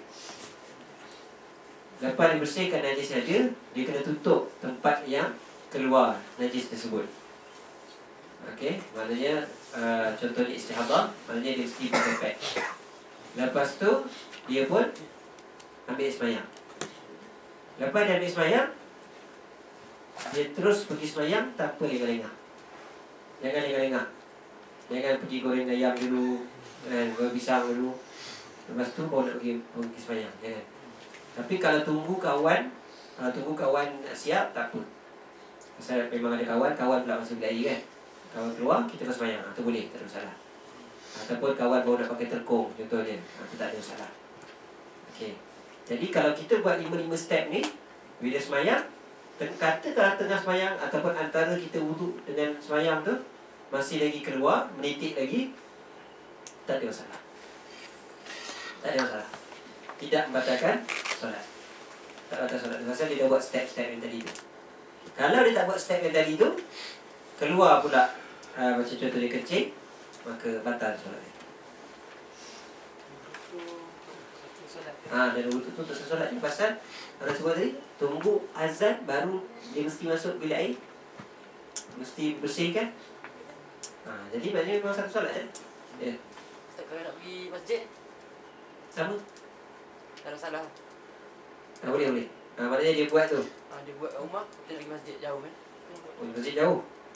Lepas dia bersihkan najis yang ada, dia kena tutup tempat yang keluar najis tersebut. Okey, maknanya contoh di istihadah, maknanya dia mesti pakai pad. Lepas tu dia pun ambil semayang. Lepas dia ambil semayang, dia terus pergi semayang tanpa lengah-lengah. Jangan lengah-lengah. Jangan pergi goreng ayam dulu, goreng pisang dulu. Lepas tu baru nak pergi semayang. Jangan. Tapi kalau tunggu kawan nak siap, tak apa. Pasal memang ada kawan pula masuk bilik air kan. Kawan keluar, kita pun semayang. Itu boleh, tak ada masalah. Ataupun kawan baru nak pakai terkong contohnya, itu tak ada masalah. Okey. Jadi kalau kita buat 5 step ni, bila semayang, kata kalau tengah semayang ataupun antara kita wuduk dengan semayang tu masih lagi keluar, menitik lagi, tak ada masalah. Tak ada masalah. Tidak membatalkan solat. Tak batal solat. Pasal dia dah buat step-step yang tadi tu. Kalau dia tak buat step yang tadi tu, keluar pula macam contoh dia kecil, maka batal solat dia. Dan wuduk tu untuk solat ni pasal orang sebut tadi, tunggu azan baru dia mesti masuk bilik air, mesti bersihkan. Jadi maknanya memang satu solat je. Ya. Ustaz, kalau nak pergi masjid, Sama. tak ada salah. Boleh. Maknanya dia buat tu. Dia buat kat rumah, dia pergi masjid jauh kan. Masjid jauh.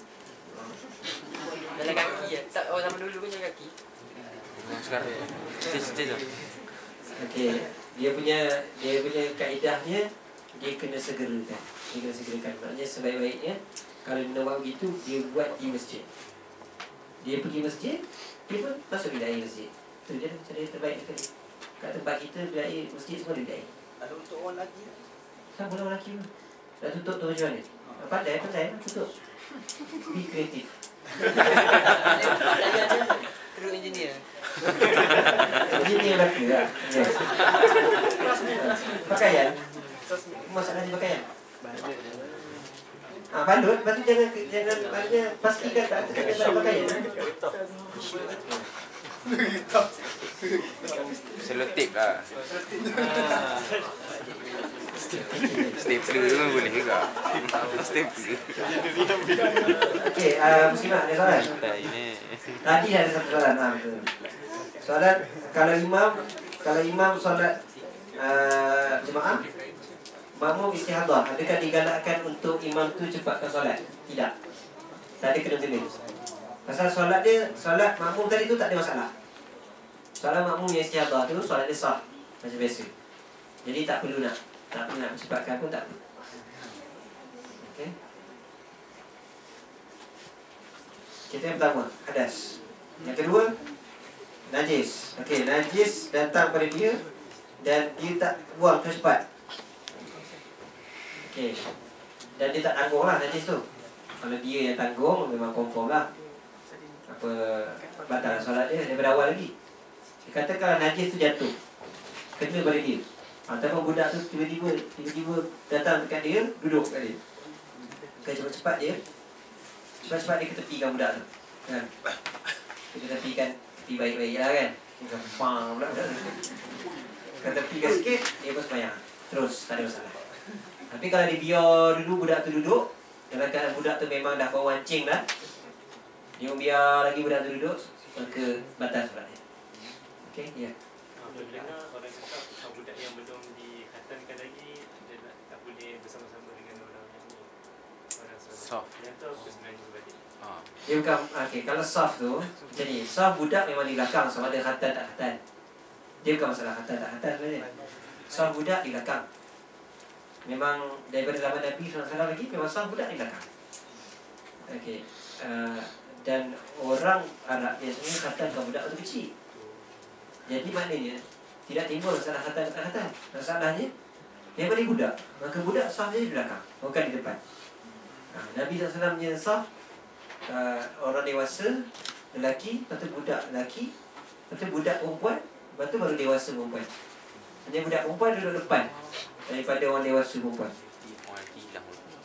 Jalan kaki ya. Tak, orang zaman dulu pun jalan kaki. Sekarang stage tu. Okey. Dia punya kaedahnya, dia kena segerakan. Maknanya sebaik-baiknya kalau dia nak buat begitu, dia buat di masjid. Dia pergi masjid, dia pun masuk bilik air masjid. Itu je cara yang terbaik sekali. Kat tempat kita bilik air masjid semua ada bilik air. Kalau untuk orang lelaki, Kan boleh orang lelaki pun. Dah tutup tu macam mana? Pandai tutup. Be kreatif. Terus engineer. Jadi ni yang lelaki lah. Pakaian. Masalahnya pakaian. Balut. Lepas tu jangan maknanya pastikan tak tekan pakaian. Selotip lah. Stapler pun boleh juga. Stapler. Okey, Muslimah ada soalan? Ini. Tadi ada satu soalan. Betul. Soalan kalau imam solat jemaah, makmum istihadah, adakah digalakkan untuk imam tu cepatkan solat? Tidak. Tak ada kena-kena. Pasal solat makmum tadi tu tak ada masalah. Solat makmum yang istihadah tu solat dia sah macam biasa. Jadi tak perlu nak cepatkan pun tak perlu. Okey. Kita yang pertama, hadas. Yang kedua, najis. Okey, najis datang pada dia dan dia tak buang cepat. Okey. Dan dia tak tanggung lah najis tu. Kalau dia yang tanggung, memang confirm lah. Batal solat dia daripada awal lagi. Dia kata kalau najis tu jatuh, kena pada dia, ataupun budak tu tiba-tiba datang dekat dia, duduk kat dia, cepat-cepat dia ketepikan budak tu kan. Kita tepikan baik-baik lah kan. Kita pang pula budak tu. Kita tepikan sikit, dia pun semayang terus, tak ada masalah. Tapi kalau dia biar dulu budak tu duduk, dalam keadaan budak tu memang dah bawa wancing dah, dia biar lagi budak tu duduk, maka batal solat dia. Okey, ya. Dengar orang cakap budak yang belum dikhatamkan lagi, dia tak boleh bersama-sama dengan orang Soft. yang tu apa sebenarnya berbalik? Dia bukan, okey, kalau soft tu macam ni, soft budak memang di belakang sama ada khatam tak khatam. Dia bukan masalah khatam tak khatam sebenarnya. Soft budak di belakang. Memang daripada zaman Nabi SAW lagi, memang soft budak di belakang. Okey. Dan orang Arab biasanya khatamkan budak tu kecil. Jadi maknanya tidak timbul masalah khatam tak khatam. Masalahnya dia bagi budak, maka budak sah dia di belakang, bukan di depan. Nabi SAW punya sah orang dewasa lelaki, lepas tu budak lelaki, lepas tu budak perempuan, lepas tu baru dewasa perempuan. Hanya budak perempuan duduk depan daripada orang dewasa perempuan.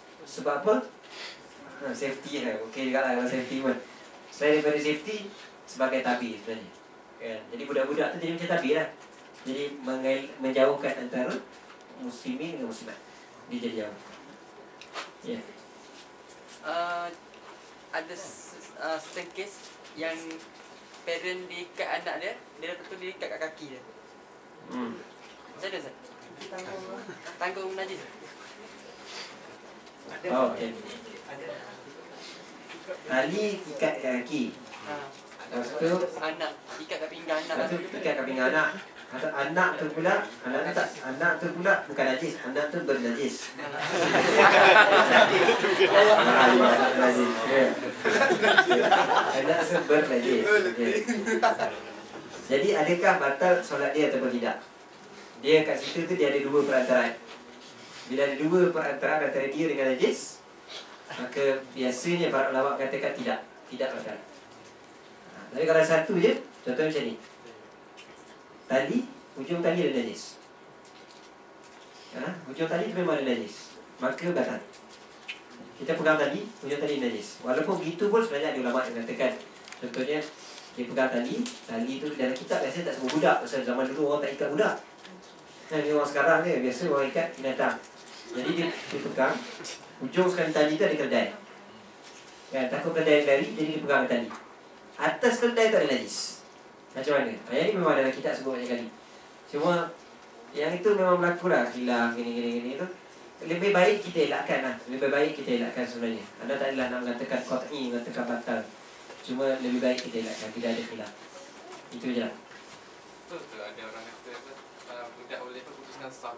Sebab apa? Safety lah. Okey juga lah kalau safety pun. Selain daripada safety, sebagai tabi sebenarnya. Kan? Jadi budak-budak tu jadi macam tabi lah. Jadi menjauhkan antara muslimin dengan muslimat. Dia jadi jauh. Ya. Ada certain case yang parent diikat anak dia, dia betul diikat kat kaki dia. Macam mana Ustaz? Tanggung najis. Oh, okay. Tali ikat kat kaki. Lepas tu Anak ikat kat pinggang anak. lepas tu ikat kat pinggang anak. Atau anak tu pula bukan najis, anak tu bernajis. Najis. Ya. Anak tu bernajis. Ya. Jadi adakah batal solat dia ataupun tidak? Dia kat situ tu dia ada dua perantaraan. Bila ada dua perantaraan antara dia dengan najis, maka biasanya para ulama katakan tidak batal. Tapi kalau satu je, contoh macam ni. Tali, ujung tali ada najis. Ujung tali tu memang ada najis. Maka batal. Kita pegang tali, ujung tali najis. Walaupun begitu pun sebenarnya ada ulama yang katakan, contohnya dia pegang tali tu dalam kitab biasanya tak semua budak. Pasal zaman dulu orang tak ikat budak. Ni orang sekarang ni biasa orang ikat binatang. Jadi dia pegang, ujung sekali tali tu ada keledai. Kan, takut keledai lari, jadi dia pegang tali. Atas keledai tu ada najis. Macam mana? Yang ni memang dalam kitab sebut banyak kali. Cuma yang itu memang berlaku lah, khilaf gini tu. Lebih baik kita elakkan lah. Lebih baik kita elakkan sebenarnya. Anda tak adalah nak mengatakan qat'i, mengatakan batal. Cuma lebih baik kita elakkan, tidak ada khilaf. Itu je lah. Betul ke ada orang kata budak boleh putuskan sah?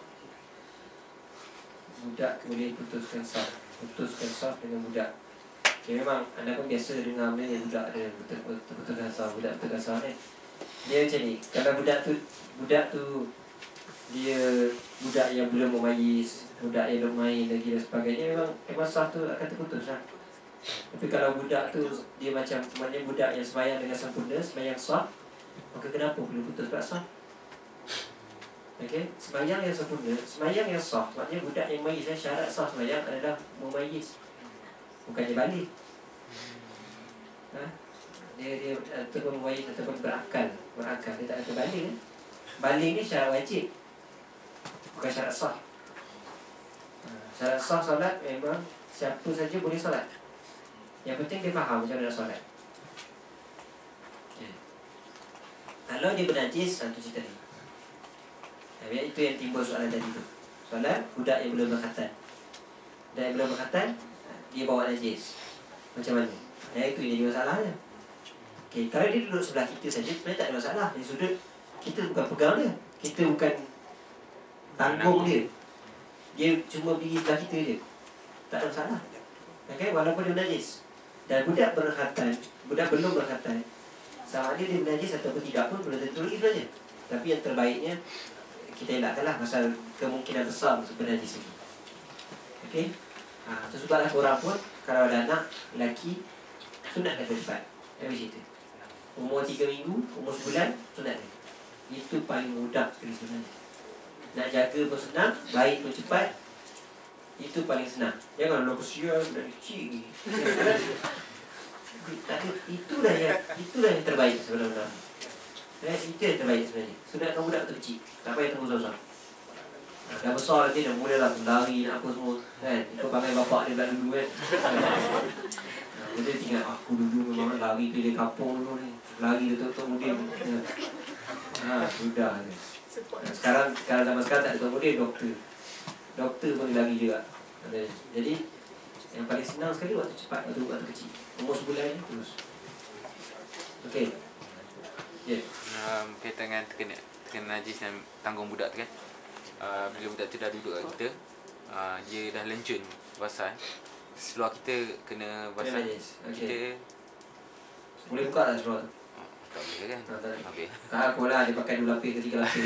Budak boleh putuskan sah dengan budak. Ya memang anda pun biasa dengar benda ni, budak ada putuskan sah, budak putuskan sah ni. Dia macam ni, kalau budak tu dia budak yang belum memayis, budak yang belum main lagi dan sebagainya, memang sah tu akan terputus lah. Tapi kalau budak tu dia macam maknanya budak yang sembahyang dengan sempurna, sembahyang sah, maka kenapa perlu putus pula sah? Okey, sembahyang yang sempurna, sembahyang yang sah, maknanya budak yang mayis, syarat sah sembahyang adalah memayis, bukannya balik. Dia ataupun memayis ataupun berakal, dia tak kata balik kan? Balik ni syarat wajib, bukan syarat sah. Syarat sah solat memang siapa saja boleh solat. Yang penting dia faham macam mana nak solat. Kalau dia bernajis, satu cerita ni. Itu yang timbul soalan tadi tu. Soalan budak yang belum berkhatan. Budak yang belum berkhatan, dia bawa najis. Macam mana? Itu yang jadi masalahnya. Okay, kalau dia duduk sebelah kita saja, sebenarnya tak ada masalah. Di sudut, kita bukan pegang dia, kita bukan tanggung dia. Dia cuma pergi sebelah kita je, tak ada masalah. Okay, walaupun dia najis. Dan budak berkhatan, budak belum berkhatan, sama ada dia bernajis ataupun tidak pun belum tentu lagi sebenarnya. Tapi yang terbaiknya kita elakkanlah pasal kemungkinan besar untuk bernajis ini. Okay, itu sebablah korang pun kalau ada anak lelaki, sunat kata cepat. Habis cerita. Umur 3 minggu, umur sebulan, sunat dia. Itu paling mudah sekali sebenarnya. Nak jaga pun senang, baik pun cepat. Itu paling senang. Jangan nak kesian, dah kecil ni. Itulah yang terbaik sebenarnya. Itu yang terbaik sebenarnya. Sunatkan budak tu kecil, tak payah tunggu besar. Dah besar nanti dah mula lah lari nak apa semua kan. Ikut panggil bapak dia dulu kan. Dia tinggal aku dulu memang lari keliling kampung dulu ni. Lari dia tok mudin. Sudah ni. Sekarang zaman sekarang tak ada tok mudin, doktor pun lari juga. Jadi yang paling senang sekali waktu cepat, waktu kecil. Umur sebulan ni terus. Okey. Ya. Kaitan dengan terkena najis dan tanggung budak tu kan. Bila budak tu dah duduk kat kita, dia dah lencun basah. Seluar kita kena basah. Okay. Boleh buka tak seluar tu? Tak boleh kan? Habis. Tak aku lah, dia pakai 2 lapis ke 3 lapis.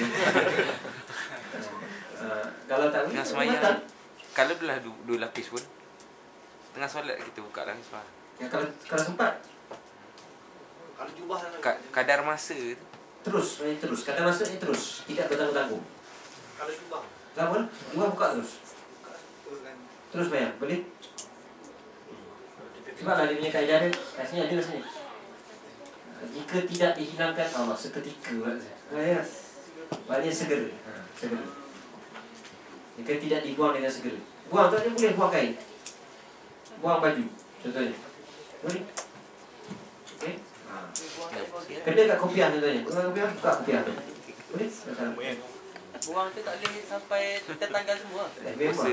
Kalau tak boleh, tengah semayang, kalau dah 2 lapis pun, tengah solat kita buka lah seluar. Ya, kalau sempat, Kalau jubah kadar masa terus. Kadar masa ni terus, tidak bertanggung-tanggung. Kalau jubah Tak apa, jubah buka terus. Terus bayar, boleh? Sebab lah dia punya kaedah dia, kat sini ada kat sini. Jika tidak dihilangkan Allah seketika, ya, maknanya segera. Segera. Jika tidak dibuang dengan segera. Buang tu dia boleh buang kain, buang baju, contohnya. Boleh. Okey. Kena kat kopiah contohnya. Kopiah buka kopiah. Boleh? Buang tu tak boleh sampai tertanggal semua. Memang.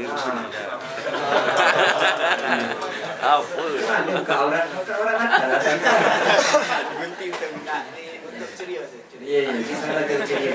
Apa? Mana buka aurat atas lah. Gunting saya minta ni untuk ceria saya. Ya, ya, ini salah dia ceria.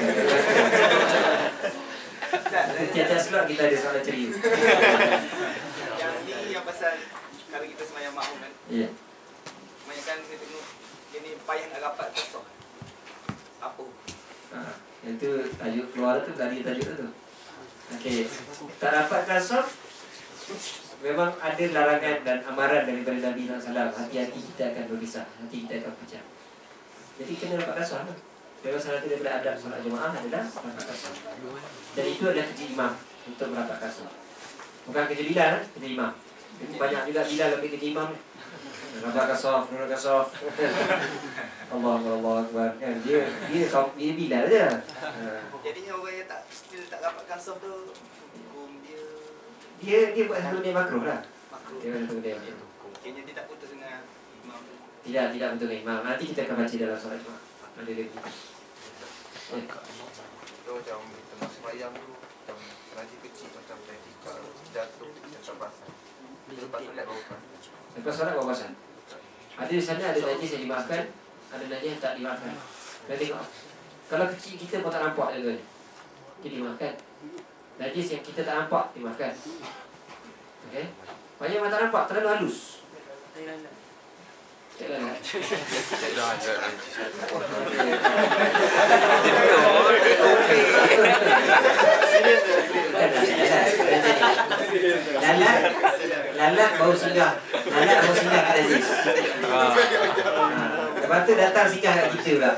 Tiap-tiap slot kita ada soalan ceria. Yang ni yang pasal kalau kita semayang makmum kan. Ya. Kebanyakan saya tengok dia ni payah nak rapat kosong. Apa? Yang tu tajuk keluar tu dari tajuk tu. Okey. Tak dapat kasar. Memang ada larangan dan amaran daripada Nabi SAW. Hati-hati kita akan berpisah, hati kita akan pecah. Jadi kena dapat kasar lah. Memang salah satu daripada adab solat jemaah adalah rapat kasar. Dan itu adalah kerja imam untuk merapat kasar. Bukan kerja Bilal, kerja imam. Itu banyak juga Bilal lebih kerja imam. Rapat kasar, rapat kasar. Allah Akbar. Kan dia Bilal je. Jadinya orang yang tak rapat kasar tu hukum Dia buat sebelum dia makruh lah. makruh. Dia buat sebelum dia makruh. Kayaknya dia tak putus dengan imam tu. Tidak betul dengan imam. Nanti kita akan baca dalam solat jemaah. Ada dia begitu. Itu macam tengah sembahyang tu, macam raja kecil macam vertikal, jatuh, macam basah. Lepas solat baru kan. Lepas solat bawa pasal. Ada di sana ada najis yang dimaafkan, ada najis yang tak dimaafkan. Kita tengok. Kalau kecil kita pun tak nampak dia. Dia dimaafkan. Najis yang kita tak nampak dimaafkan. Okey. Banyak yang tak nampak terlalu halus. Tak lah. Lalat bau singgah. Lalat bau singgah kat najis. Lepas tu datang singgah kat kita pula.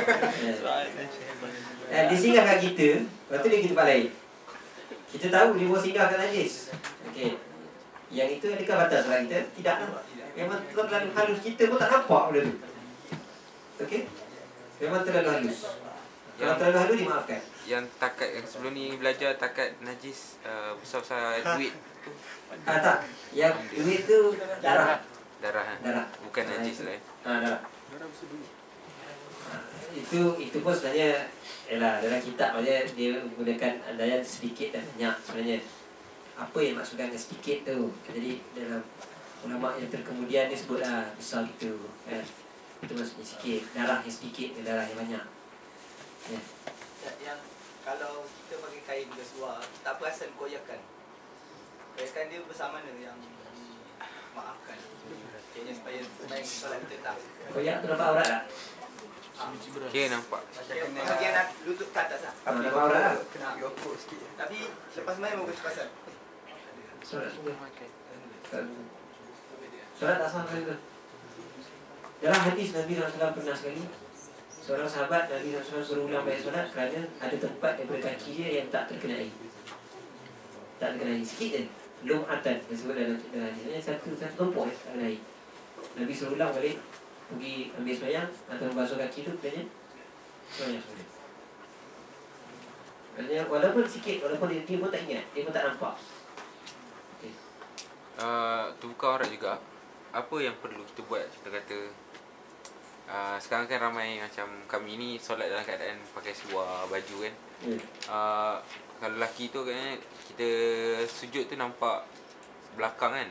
Dia singgah kat kita, lepas tu dia pergi tempat lain. Kita tahu dia bau singgah kat najis. Okey. Yang itu adakah batal solat kita? Tidak. Memang terlalu halus, kita pun tak nampak benda tu. Okey? Memang terlalu halus. Kalau terlalu halus dimaafkan. Yang takat yang sebelum ni belajar takat najis besar-besar duit tu. Tak. Yang duit tu darah. Darah. Darah. Bukan najis lah. Darah. Itu pun sebenarnya dalam kitab aja dia menggunakan andaian sedikit dan banyak sebenarnya. Apa yang maksudkan dengan sedikit tu? Jadi dalam ulama yang terkemudian dia sebutlah besar itu kan. Itu maksudnya sikit. Darah yang sedikit dan darah yang banyak. Ya. Yang kalau kita pakai kain bersuara, tak perasan koyakan. Koyakan dia bersama mana yang dimaafkan. Kayaknya supaya solat kita tak. Koyak tu nampak aurat tak? Okay, nampak. Bahagian lutut ke atas lah. Nampak aurat tak? Kena yokok sikit. Tapi lepas main bagus pasal. Solat semua. Solat tak sama tu. Dalam hadis Nabi SAW pernah sekali seorang sahabat Nabi SAW suruh ulang balik solat kerana ada tempat daripada kaki dia yang tak terkenai. Tak terkenai sikit je. Lum'atan disebut dalam hadis. Satu tumpuk tak terkenai. Nabi suruh ulang balik, pergi ambil sembahyang atau membasuh kaki tu katanya sembahyang semula. Maksudnya walaupun sikit, walaupun dia pun tak ingat, dia pun tak nampak. Tu bukan aurat juga. Apa yang perlu kita buat? Kita kata sekarang kan ramai macam kami ni solat dalam keadaan pakai seluar, baju kan. Kalau lelaki tu kan kita sujud tu nampak belakang kan.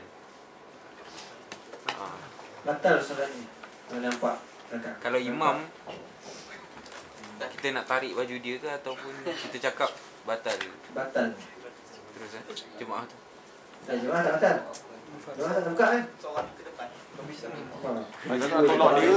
Batal solat ni kalau nampak belakang. Kalau imam kita nak tarik baju dia ke ataupun kita cakap batal. Batal. Terus jemaah tu. Jemaah tak batal. Jemaah tak buka kan? Seorang ke depan. Tolak dia.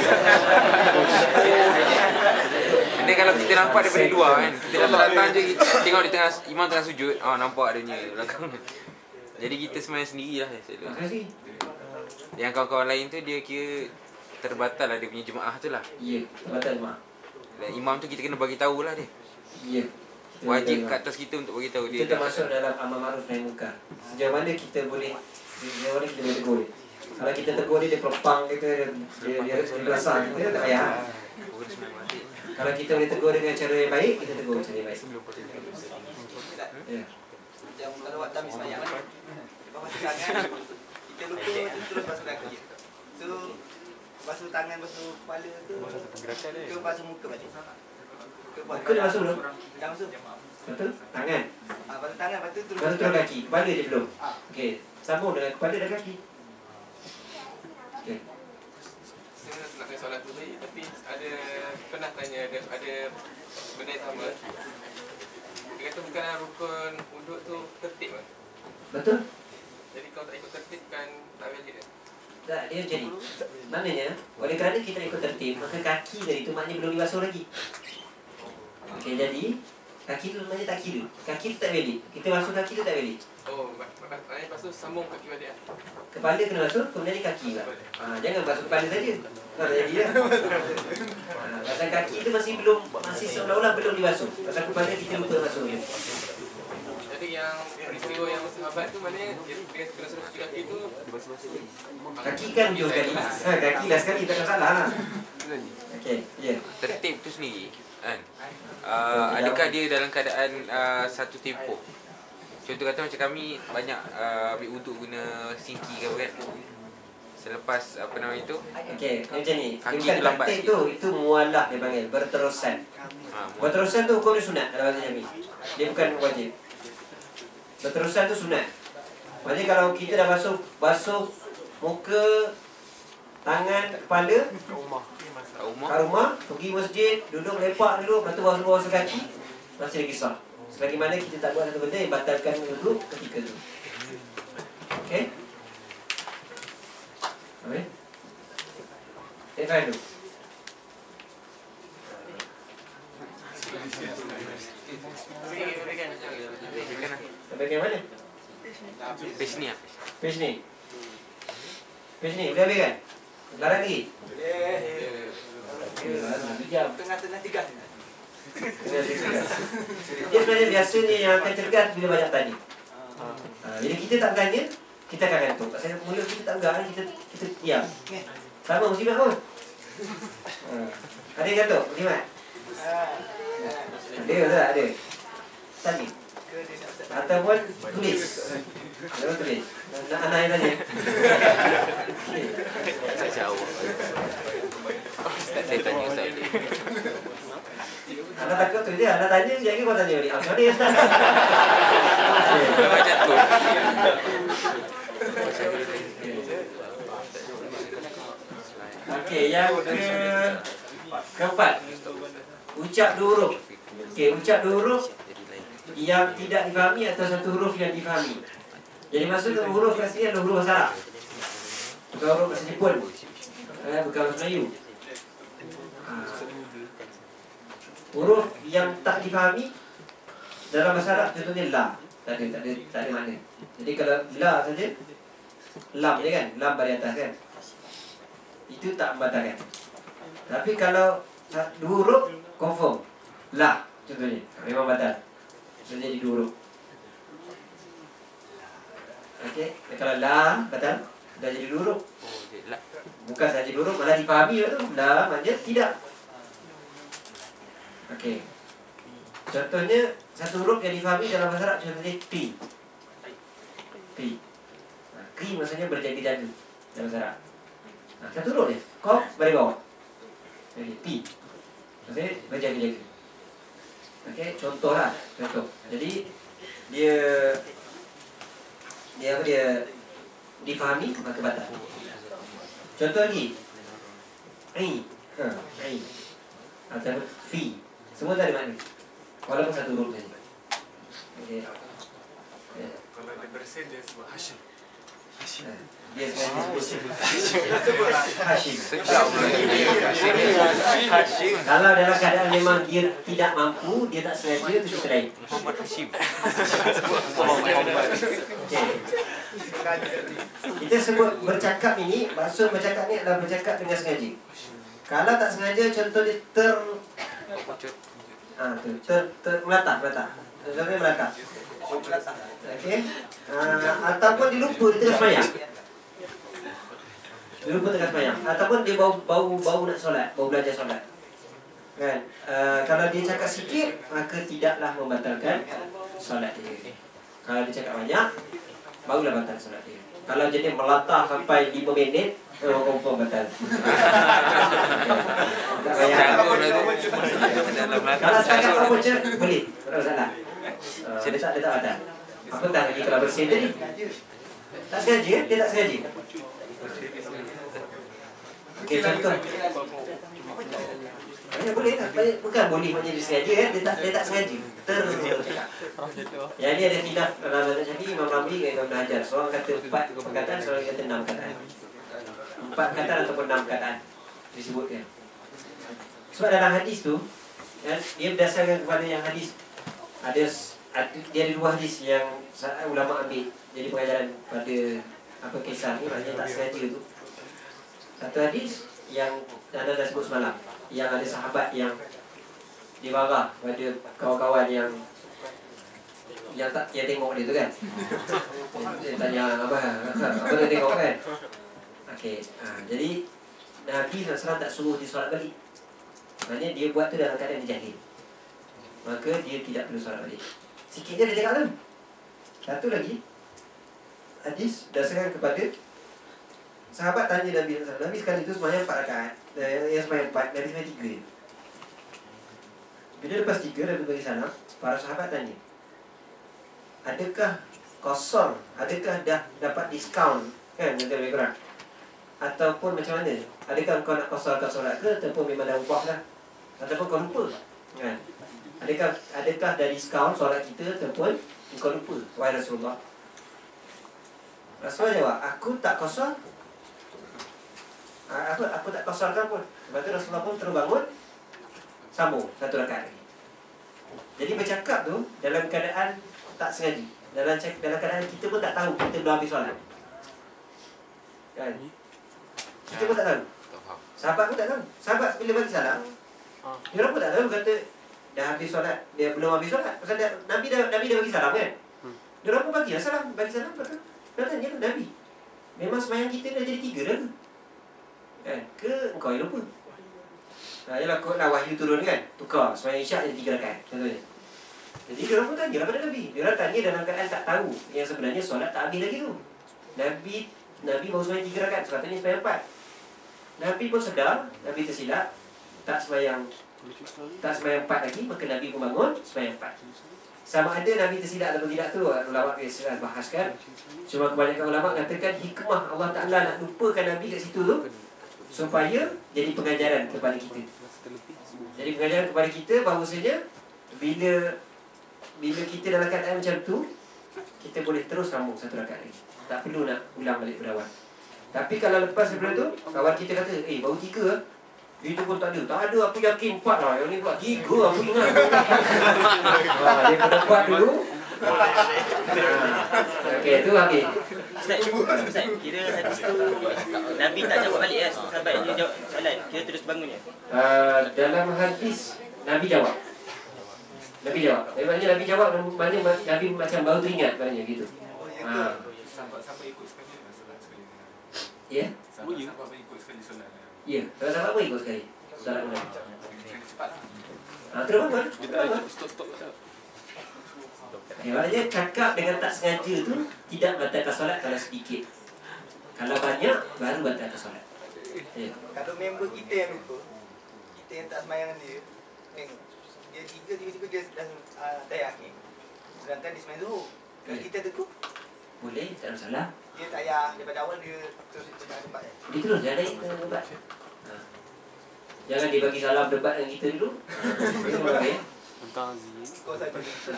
Ini kalau kita nampak daripada luar kan, kita datang je kita tengok di tengah imam tengah sujud, nampak adanya belakang. Jadi kita sebenarnya sendirilah. Terima kasih. Yang kawan-kawan lain tu dia kira terbatal lah dia punya jemaah tu lah. Ya, batal jemaah. Dan imam tu kita kena bagi tahu lah dia. Ya. Wajib kat atas kita untuk bagi tahu dia. Kita termasuk dalam amal ma'ruf nahi munkar. Sejauh mana kita boleh tegur dia. Kalau kita tegur dia pelempang kita, dia berasa kita tak payah. Kalau kita boleh tegur dengan cara yang baik, kita tegur cara yang baik. Ya. Yang kalau waktu habis sembahyang kan, lepas basuh tangan, kita lupa terus basuh kaki. So, basuh tangan, basuh kepala tu, ke basuh muka balik. Muka dah basuh belum? Dah basuh. Betul? Tangan. Basuh tangan, lepas tu terus Baru terus kaki. Kepala je belum? Okey. Sambung dengan kepala dan kaki. Okey. Saya nak tanya soalan tu tadi, tapi ada pernah tanya ada benda yang sama. Dia kata bukan rukun wuduk tu tertib kan? Betul? Jadi kalau tak ikut tertib kan tak valid kan? Tak, dia jadi. Maknanya, oleh kerana kita ikut tertib, maka kaki tadi tu maknanya belum dibasuh lagi. Okey, jadi kaki tu maknanya tak kira. Kaki tu tak valid. Kita basuh kaki tu tak valid. Oh, maknanya lepas tu sambung kaki balik lah. Kepala kena basuh, kemudian kaki lah. Jangan basuh kepala saja. Tak jadi lah. Pasal kaki tu masih seolah-olah belum dibasuh. Pasal kepala kita lupa basuh dia. Jadi yang peristiwa yang sahabat tu maknanya dia kena suruh cuci kaki tu Kaki kan hujung sekali. Kaki lah sekali, takkan salah lah. Okey, ya. Tertib tu sendiri kan. Adakah dia dalam keadaan satu tempoh? Contoh kata macam kami banyak ambil wuduk guna sinki ke apa kan. Selepas apa nama itu? Okey, macam ni. Kaki Bukan tu lambat tertib sikit. tu, itu mualah dia panggil, berterusan. Berterusan tu hukum dia sunat dalam bahasa Jawi. Dia bukan wajib. Berterusan tu sunat. Maksudnya kalau kita dah basuh muka, tangan, kepala kat rumah. kat rumah, pergi masjid, duduk lepak dulu, lepas tu basuh kaki, masih lagi sah. Selagi mana kita tak buat satu benda yang batalkan wuduk ketika tu. Okey? Okey? Faham tu? Sampai ke mana? Page ni lah. Page ni. Page ni, boleh habis kan? Larang lagi? Bijak. tengah-tengah tiga. Dia sebenarnya biasanya yang akan cergas bila banyak tanya. Bila kita tak tanya, kita akan gantung. Pasal mulut kita tak gerak, kita diam. Sama muslimat pun. Ada yang gantung, muslimat? Ada tak? Ada. Tanya. Ataupun tulis. Ataupun tulis. Anak yang tanya. Tak jauh. Saya tanya Ustaz ni. Anak takut tu dia. Anak tanya, jadi kau tanya balik. Macam mana Ustaz? Macam tu. Okey, yang keempat. Ucap dua huruf. Okey, ucap dua huruf yang tidak difahami atau satu huruf yang difahami. Jadi maksudnya huruf kat sini adalah huruf bahasa Arab. Bukan huruf bahasa Jepun. Bukan bahasa Melayu. Huruf yang tak difahami dalam bahasa Arab contohnya la. Tak ada makna. Jadi kalau la saja, lam je kan? Lam baris atas kan? Itu tak membatalkan. Tapi kalau dua huruf confirm. La contohnya. Memang batal. Jadi dua huruf. Okey, kalau la batal, dah jadi dua huruf. Bukan saja dua huruf, malah dipahami tu. La maknanya tidak. Okey. Contohnya satu huruf yang difahami dalam bahasa Arab contohnya P. P maksudnya berjaga-jaga dalam bahasa Arab. Satu huruf dia. Qaf baris bawah. Okey, P. Maksudnya berjaga-jaga. Okey, contohlah, contoh. Jadi dia difahami maka batal. Contoh lagi. Ai. Atau fi. Semua tak ada makna. Walaupun satu huruf saja. Okey. Kalau dia bersin dia sebut Hashim. Dia sebut Hashim. Sekejap Hashim. Kalau dalam keadaan memang dia tidak mampu, dia tak sengaja, itu cerita lain. Muhammad Hashim. Okay. Kita sebut bercakap ini, maksud bercakap ni adalah bercakap dengan sengaja. Kalau tak sengaja, contoh dia melatah. Contohnya melatah. Okey. Ataupun dia lupa, dia tengah semayang. Dia lupa tengah sembahyang. Ataupun dia bau nak solat, bau belajar solat. Kan? Kalau dia cakap sikit, maka tidaklah membatalkan solat dia. Kalau dia cakap banyak, barulah batal solat dia. Kalau jenis melatah sampai 5 minit, confirm batal. Tak payah. Kalau setakat apa je, boleh. Tak masalah. Dia tak batal. Apa tak lagi kalau bersin tadi? Tak sengaja, dia tak sengaja. Okey, contoh. Boleh tak? Bukan boleh maknanya dia sengaja kan? Dia tak sengaja. Yang ni ada khilaf dalam mazhab Syafi'i, Imam Ramli dengan Ibn Hajar. Seorang kata 4 perkataan, seorang kata 6 perkataan. 4 perkataan ataupun 6 perkataan disebutkan. Sebab dalam hadis tu, dia berdasarkan kepada yang hadis dia ada 2 hadis yang ulama ambil jadi pengajaran pada apa kisah ni, maknanya tak sengaja tu. Satu hadis yang anda dah sebut semalam, yang ada sahabat yang dia marah pada kawan-kawan yang tengok dia tu kan. Dia tanya apa dia tengok kan. Okey, jadi Nabi SAW tak suruh dia solat balik. Maknanya dia buat tu dalam keadaan dia jahil, maka dia tidak perlu solat balik. Sikit je dia cakap tu. Satu lagi hadis dasarkan kepada sahabat tanya Nabi SAW. Nabi sekali tu sembahyang 4 rakaat. Yang sembahyang 4, Nabi sembahyang 3 je. Bila lepas 3 Nabi bagi salam, para sahabat tanya, adakah kosong? Adakah dah dapat diskaun? Kan, lebih kurang. Ataupun macam mana? Adakah kau nak kosongkan solat ke? Ataupun memang dah ubah dah? Ataupun kau lupa? Kan? Adakah dari diskaun solat kita? Ataupun kau lupa? Wahai Rasulullah. Rasulullah jawab, aku tak kosong. Aku tak kosongkan pun. Lepas tu Rasulullah pun terus bangun, sambung 1 rakaat lagi. Jadi bercakap tu dalam keadaan tak sengaja. Dalam keadaan kita pun tak tahu kita belum habis solat. Kan? Kita pun tak tahu. Sahabat pun tak tahu. Sahabat bila bagi salam, dia orang pun tak tahu kata dah habis solat, dia belum habis solat. Pasal Nabi dah bagi salam kan. Dia orang pun bagi salam, betul. Dia tanya Nabi, memang sembahyang kita dah jadi 3 dah ke? Kan? Ke engkau yang lupa? Yalah kot lah wahyu turun kan, tukar sembahyang isyak jadi 3 rakaat contohnya. Jadi dia orang pun tanya lah pada Nabi. Dia orang tanya dalam keadaan tak tahu yang sebenarnya solat tak habis lagi tu. Nabi baru sembahyang 3 rakaat, katanya sembahyang 4. Nabi pun sedar, Nabi tersilap, tak sembahyang 4 lagi, maka Nabi pun bangun sembahyang 4. Sama ada Nabi tersilap atau tidak tu ulama biasa bahaskan. Cuma kebanyakan ulama katakan hikmah Allah Ta'ala nak lupakan Nabi kat situ tu supaya jadi pengajaran kepada kita. Jadi pengajaran kepada kita bahawasanya bila kita dalam keadaan macam tu, kita boleh terus sambung 1 rakaat lagi. Tak perlu nak ulang balik berawal. Tapi kalau lepas daripada tu, kawan kita kata, baru 3 itu pun tak ada, aku yakin 4 lah. Yang ni buat 3, aku ingat. Dia kena buat dulu. Okey, tu habis. Ustaz, kira hadis tu Nabi tak jawab balik kan? Sahabat dia jawab solat, kira terus bangun ya? Dalam hadis, Nabi jawab. Maknanya Nabi jawab, maknanya Nabi macam baru teringat maknanya gitu. Sampai ikut sekali solat sekali. Ya? Sampai ikut sekali solat. Ya, kalau sahabat pun ikut sekali. Solat Nabi. Cepat. Terus bangun. Stop. Maknanya cakap dengan tak sengaja tu tidak batalkan solat kalau sedikit. Kalau banyak, baru batalkan solat. Ya. Kalau member kita yang lupa, kita yang tak sembahyang dia, tengok dia 3 tiba-tiba dia dah tak yakin. Sedangkan dia sembahyang zuhur. Kalau kita teguh, boleh, tak ada masalah. dia tak payah daripada awal dia terus tempat. Dia terus dia naik debat. Jangan dia bagi salam debat dengan kita dulu. Kau saja.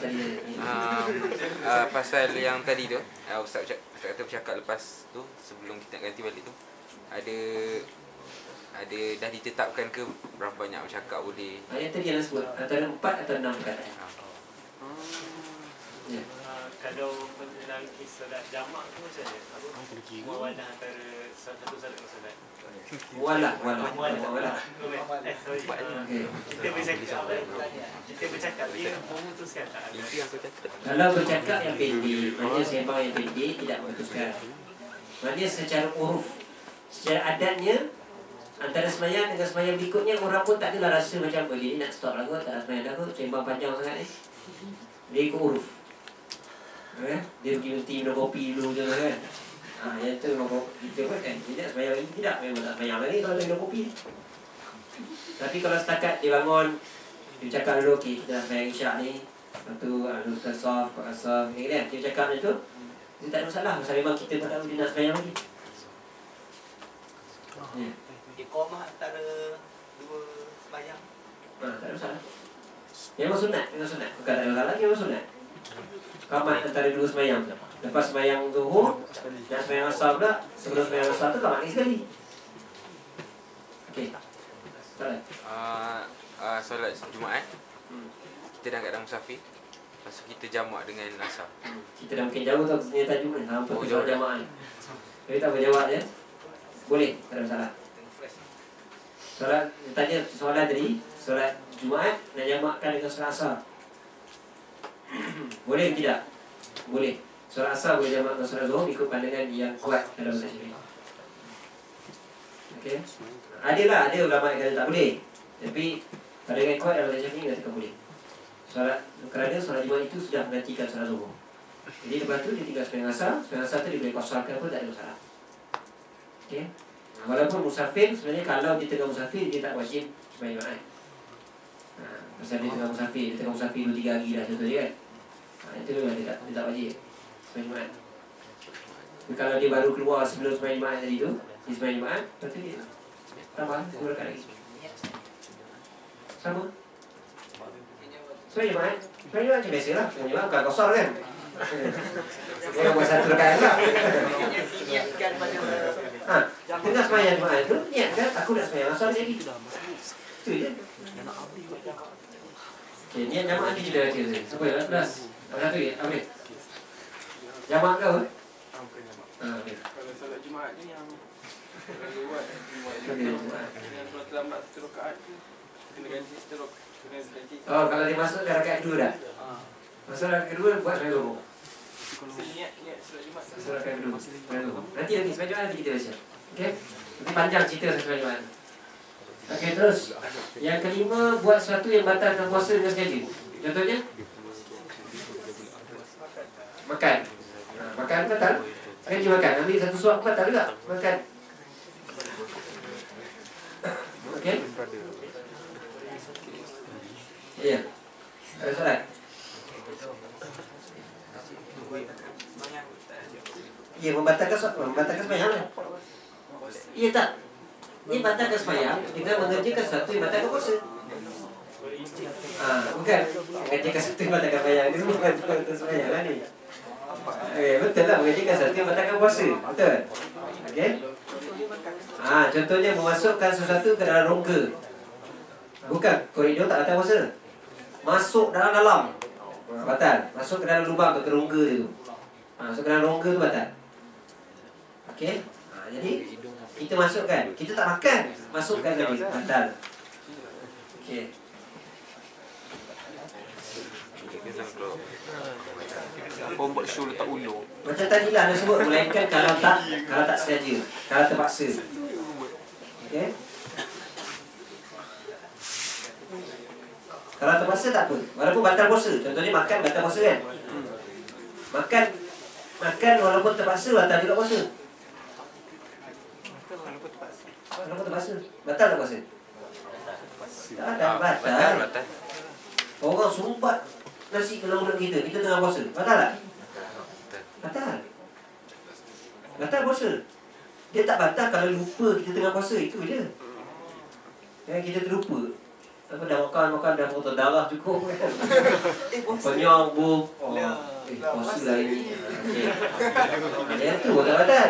Pasal yang tadi tu, Ustaz kata bercakap lepas tu, sebelum kita nak ganti balik tu, ada dah ditetapkan ke berapa banyak bercakap boleh? Yang tadi yang sebut antara 4 atau 6 perkataan. Ya. Kalau dalam kisah solat jamak tu macam mana? Muawalah antara satu solat dengan solat. Mualah. Sorry. Kita bercakap dia memutuskan tak ada. Kalau bercakap yang pendek, maknanya sembang yang pendek tidak memutuskan. Maknanya secara uruf secara adatnya antara semayang dengan semayang berikutnya orang pun tak adalah rasa macam boleh nak stop lah kot, tak nak semayang dah kot, sembang panjang sangat ni. Dia ikut huruf. Dia pergi berhenti minum kopi dulu je kan. Yang tu memang kita pun kan, tidak semayang lagi, tidak, memang tak semayang lagi kalau dia minum kopi. Tapi kalau setakat dia bangun, dia cakap dulu, okay, kita nak semayang isyak ni. Lepas tu, Ustaz Saf, Pak Asaf, kan? Dia cakap macam tu, dia tak ada masalah. Masalah memang kita tak tahu dia nak semayang lagi. Iqamah antara dua sembahyang. Tak ada masalah. Memang sunat, bukan tak ada masalah lagi, memang sunat. Qamat antara dua sembahyang. Lepas sembahyang Zuhur dan sembahyang Asar pula, sebelum sembahyang Asar tu qamat lagi sekali. Okey. Soalan. Solat Jumaat. Kita dah kat dalam musafir. Lepas tu kita jamak dengan Asar. Kita dah mungkin jauh tau sebenarnya tajuk ni. Hampa Oh, solat jauh. jamaah ni. Tapi tak boleh jawab je. Boleh, tak ada masalah. Solat, tanya soalan tadi, solat Jumaat nak jamakkan dengan solat Asar. Boleh ke tidak? Boleh. Solat Asar boleh jamak dengan solat Zuhur ikut pandangan yang kuat dalam mazhab Syafi'i. Okey. Ada ulama yang kata tak boleh. Tapi pandangan kuat dalam mazhab Syafi'i kata boleh. Kerana solat Jumaat itu sudah menggantikan solat Zuhur. Jadi lepas tu dia tinggal sembahyang Asar tu dia boleh kosarkan pun tak ada masalah. Okey. Walaupun musafir, sebenarnya kalau dia tengah musafir, dia tak wajib sembahyang Jumaat. Pasal dia tengah musafir 2-3 hari dah contohnya kan. Itu memang dia tak wajib sembahyang Jumaat. Tapi kalau dia baru keluar sebelum sembahyang Jumaat tadi tu, dia sembahyang Jumaat, lepas tu dia tambah 2 rakaat lagi. Sama. Sembahyang Jumaat macam biasa lah. Sembahyang Jumaat bukan kosar kan. Dia buat 1 rakaat lah. Niatkan pada Tengah sembahyang Jumaat tu, niatkan aku nak sembahyang Asar jadi. Itu je. Okay, niat jamaah ni kita baca tadi. Siapa yang 11? Satu ya? Ambil. Jamaah kau? Ambil. Kalau solat Jumaat ni yang lewat yang solat terlambat satu rakaat tu kena ganti satu rakaat. Oh, kalau dia masuk ke rakaat kedua dah? Masuk rakaat kedua buat sembahyang Zuhur. Niat solat Jumaat. Masuk rakaat kedua. Sembahyang Zuhur. Nanti sembahyang Jumaat nanti kita baca. Okey? Nanti panjang cerita sembahyang Jumaat. Okey, terus. Yang kelima, buat sesuatu yang batalkan puasa dengan sengaja. Contohnya? Makan. Makan batal. Sengaja makan. Ambil satu suap batal juga. Makan. Okey? Ya. Ada soalan? Ya, membatalkan sembahyang lah. Ya tak? Ini batalkan sembahyang dengan mengerjakan sesuatu yang batalkan puasa. Bukan mengerjakan sesuatu yang batalkan sembahyang. Ini semua batalkan sembahyang lah ni. Betul lah, mengerjakan sesuatu yang batalkan puasa. Betul? Okey? Contohnya memasukkan sesuatu ke dalam rongga. Bukan, koridor tak batal puasa. Masuk dalam batal. Masuk ke dalam lubang ke rongga tu. Masuk ke dalam rongga tu batal. Okey? Jadi kita masukkan. Kita tak makan, masukkan lagi batal. Okey. Apa buat show letak ulur? Macam tadi lah anda sebut, melainkan kalau tak sengaja, kalau terpaksa. Okey? Kalau terpaksa tak apa. Walaupun batal puasa. Contohnya makan batal puasa kan? Makan walaupun terpaksa batal juga puasa. Walaupun terpaksa. Batal tak puasa? Tak ada batal. Orang sumbat nasi ke dalam mulut kita. Kita tengah puasa. Batal tak? Batal. Batal puasa. Dia tak batal kalau lupa kita tengah puasa. Itu je. Kita terlupa. Apa dah makan dah potong darah cukup kan. Penyong bu. Puasa lah ini. Yang tu tak batal.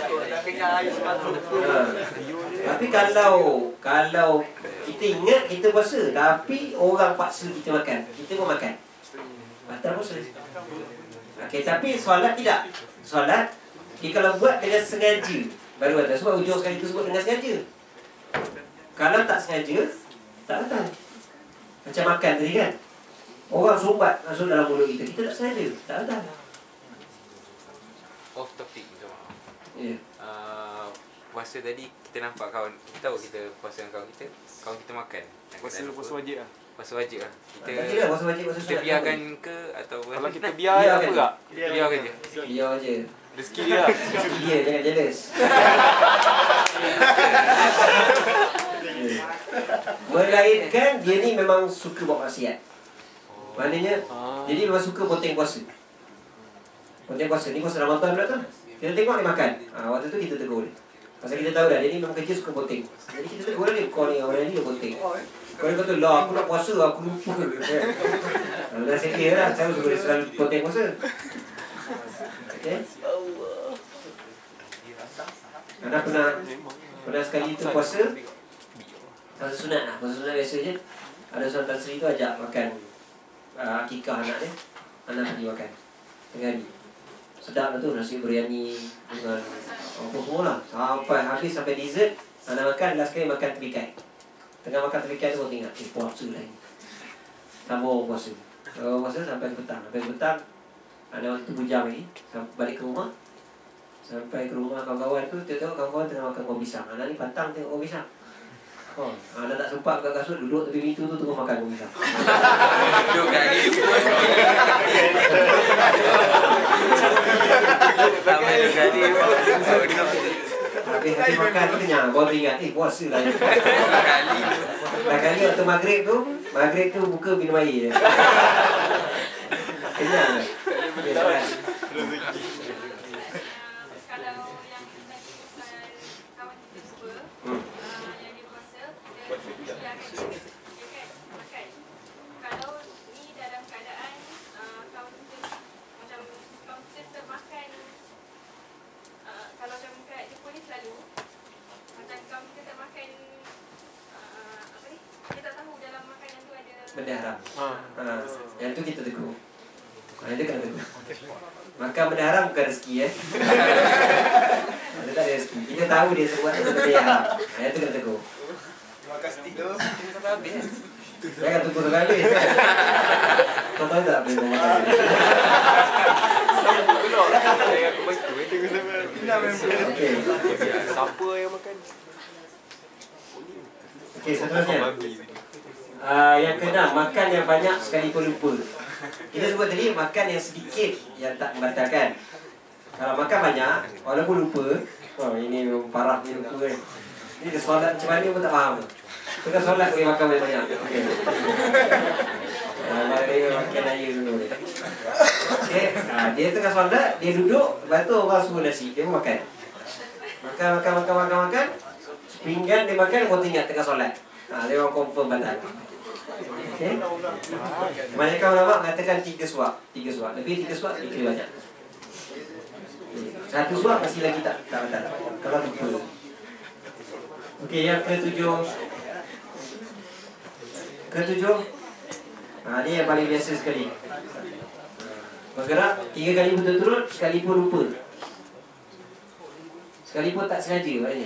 Tapi kalau kita ingat kita puasa, tapi orang paksa kita makan, kita pun makan, batal puasa. Okey, tapi solat tidak. Solat kalau buat dengan sengaja baru batal. Sebab hujung sekali itu sebut dengan sengaja. Kalau tak sengaja, tak batal. Macam makan tadi kan, orang sumbat masuk dalam mulut kita, kita tak sengaja, tak batal. Off topic, minta maaf. Ya. puasa tadi kita nampak kawan, kita tahu kita puasa dengan kawan kita makan. Puasa wajib lah. Puasa wajib lah. Tak kira puasa wajib, puasa Kita sunat. biarkan ke atau Kalau kita biar biar apa kan? tak? biarkan je. Biar je. Rezeki dia lah. Dia jangan jealous. Melainkan dia ni memang suka buat maksiat. Maknanya jadi memang suka ponteng puasa. Ponteng puasa ni puasa Ramadan pula tu. Kita tengok dia makan. Waktu tu kita tegur dia. Pasal kita tahu dah dia ni memang kerja suka ponteng. Jadi kita tegur dia, kau ni orang ni dia ponteng. Kau ni kata lah aku nak puasa aku lupa. Dah sedia lah. Saya suruh dia selalu ponteng puasa. Okay. Anda pernah sekali tu puasa puasa sunat lah. Puasa sunat biasa je. Ada seorang Tan Sri tu ajak makan akikah anak dia. Anak pergi makan tengah hari. Sedap lah tu, nasi biryani dengan apa semua lah. Sampai habis, sampai dessert. Anak makan, last kali makan tepikai. Tengah makan tepikai tu kau tengok, puasa lah ni. Tambah puasa. Puasa sampai petang. Sampai petang anak waktu tu bujang lagi. Balik ke rumah. Sampai ke rumah kawan-kawan tu, tengok kawan-kawan tengah makan kuah pisang. Anak ni pantang tengok kuah pisang. Anak tak sempat kat kasut, duduk tepi pintu tu tengah makan kuah pisang. Duduk kat ni. Sampai duduk kat ni. Habis makan tu kenyang, baru ingat, puasa lah ni. Dah kali waktu maghrib tu buka minum air je. Kenyang lah. Okay, kan? Benda haram. Yang tu kita tegur. Yang tu kena tegur. Makan benda haram bukan rezeki Dia tak ada rezeki. Kita tahu dia sebut benda yang haram. Yang tu kena tegur. Makan stik tu sampai habis. Jangan tegur sampai habis. Kau tahu tak benda makan dia? Okey. Siapa yang makan? Okey, seterusnya. Yang keenam, makan yang banyak sekalipun lupa. Kita sebut tadi makan yang sedikit yang tak membatalkan. Kalau makan banyak, walaupun lupa, ini parah ni lupa kan. Ini dia solat macam mana pun tak faham. Tengah solat boleh makan banyak-banyak. Okey. Dia makan air dulu ni. Okey, dia tengah solat, dia duduk, lepas tu orang suruh nasi, dia pun makan. Makan. Pinggan dia makan, kau ingat tengah solat. Dia orang confirm batal. Okay. Kebanyakan ulama mengatakan 3 suap. Lebih 3 suap lebih banyak. 1 suap masih lagi tak batal. Kalau lupa. Okey, yang ketujuh. Ni yang paling biasa sekali. Bergerak 3 kali berturut-turut, sekalipun lupa. Sekalipun tak sengaja maknanya.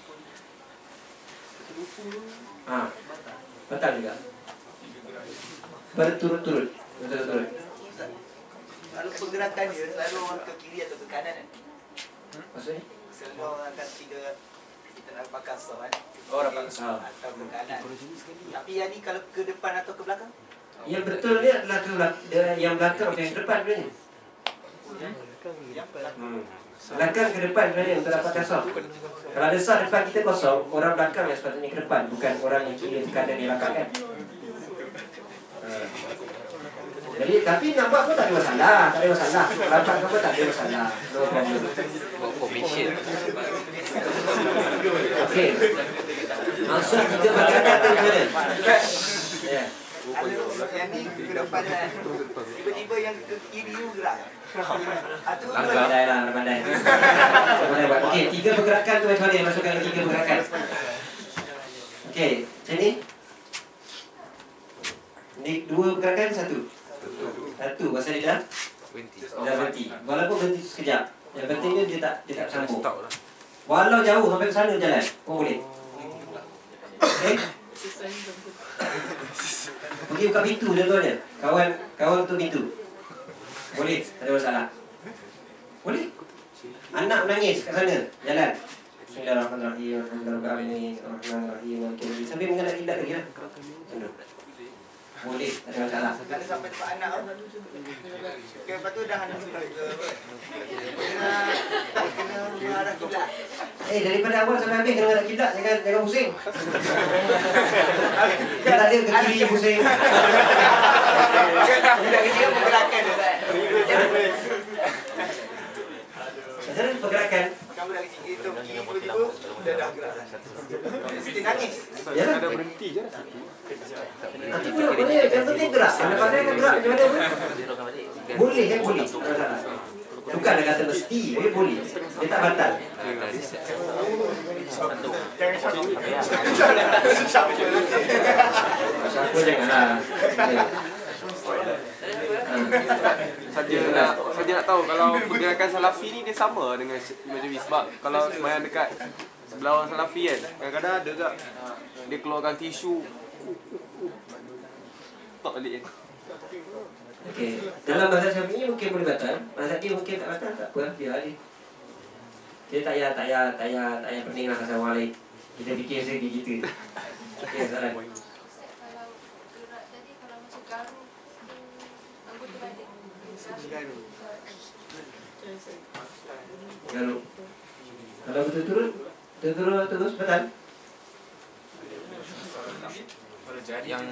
Betul juga. Berturut-turut. Kalau pergerakan dia selalu orang ke kiri atau ke kanan kan? Maksudnya? Selalu orang akan kita nak pakai soft kan? Orang pakai soft. Atau ke kanan. Tapi yang ni kalau ke depan atau ke belakang? Yang betul dia adalah ke belakang, yang belakang atau yang depan sebenarnya. Belakang ke depan sebenarnya untuk dapatkan soft. Kalau ada soft depan kita kosong, orang belakang yang sepatutnya ke depan, bukan orang yang kiri ke kanan yang belakang kan. Jadi tapi nampak pun tak ada masalah. Nampak pun tak ada masalah. No problem. Formation. Okey. Maksud kita berkata tu macam mana? Ya. Yang ni ke depan kan? Tiba-tiba yang ke kiri tu gerak. Pandai lah. Okey, 3 pergerakan tu macam mana? Masukkan 3 pergerakan. Okey, macam ni. Ni 2 pergerakan, 1. Pasal dia dah berhenti. Walaupun berhenti sekejap, yang pentingnya dia tak sambung. Walau jauh sampai ke sana jalan pun boleh. Okey. Pergi buka pintu contohnya. Kawan tu pintu. Boleh, tak ada masalah. Boleh. Anak menangis kat sana, jalan. Bismillahirrahmanirrahim. Alhamdulillahirrahmanirrahim. Sambil mengenal kiblat lagi lah. Boleh, tak ada masalah. Kalau sampai tempat anak okay, lepas tu dah hendak ke kena mengarah kiblat. Daripada awal sampai habis kena menghadap kiblat, jangan pusing. Kita ada ke kiri pusing. Budak kecil kan pergerakan dia tak? Macam mana pergerakan? Kan budak kecil itu tiba-tiba dah gerak. Mesti nangis. Ya lah. Ada berhenti je lah. Nanti pula boleh, yang penting gerak. Anda pandai kan gerak macam mana pun. Boleh kan boleh. Bukan dia kata mesti, tapi boleh. Dia tak batal. Siapa janganlah. Saja nak tahu kalau pergerakan salafi ni dia sama dengan Imam sebab kalau sembahyang dekat sebelah orang salafi kan, kadang-kadang ada tak dia keluarkan tisu tak balik kan. Okey, dalam mazhab Syafi'i mungkin boleh batal. Mazhab dia mungkin tak batal, tak apa, biar dia. Dia tak payah pening lah pasal orang lain. Kita fikir sendiri kita. Okey, soalan. Garuk. Kalau berturut-turut terus batal. Yang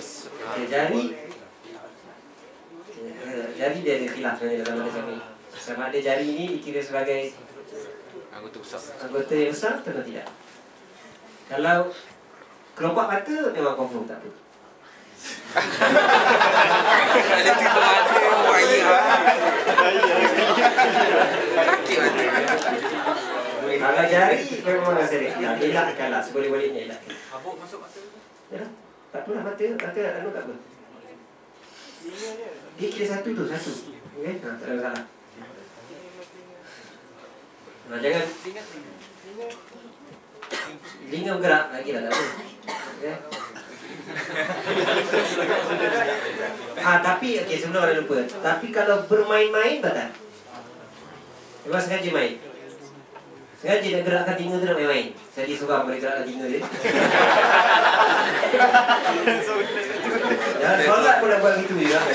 jari dia ada khilaf sebenarnya dalam mazhab Syafi'i. Sama ada jari ini dikira sebagai anggota besar. anggota yang besar atau tidak. Kalau kelopak mata memang confirm tak apa. Ada tu mata buaya. Kaki mata. Kalau jari memang sering. Elakkanlah seboleh-bolehnya elakkan. Habuk masuk mata. Ya, tak apalah mata anu tak apa. Dia kira satu. Okey, tak ada masalah. Jangan telinga bergerak lagi lah tak apa. Okey. Tapi okey sebelum orang lupa. Tapi kalau bermain-main batal. Memang sengaja main. Sengaja nak gerakkan telinga tu nak main-main. Jadi seorang boleh gerakkan telinga dia. Jangan solat pun nak buat gitu je lah.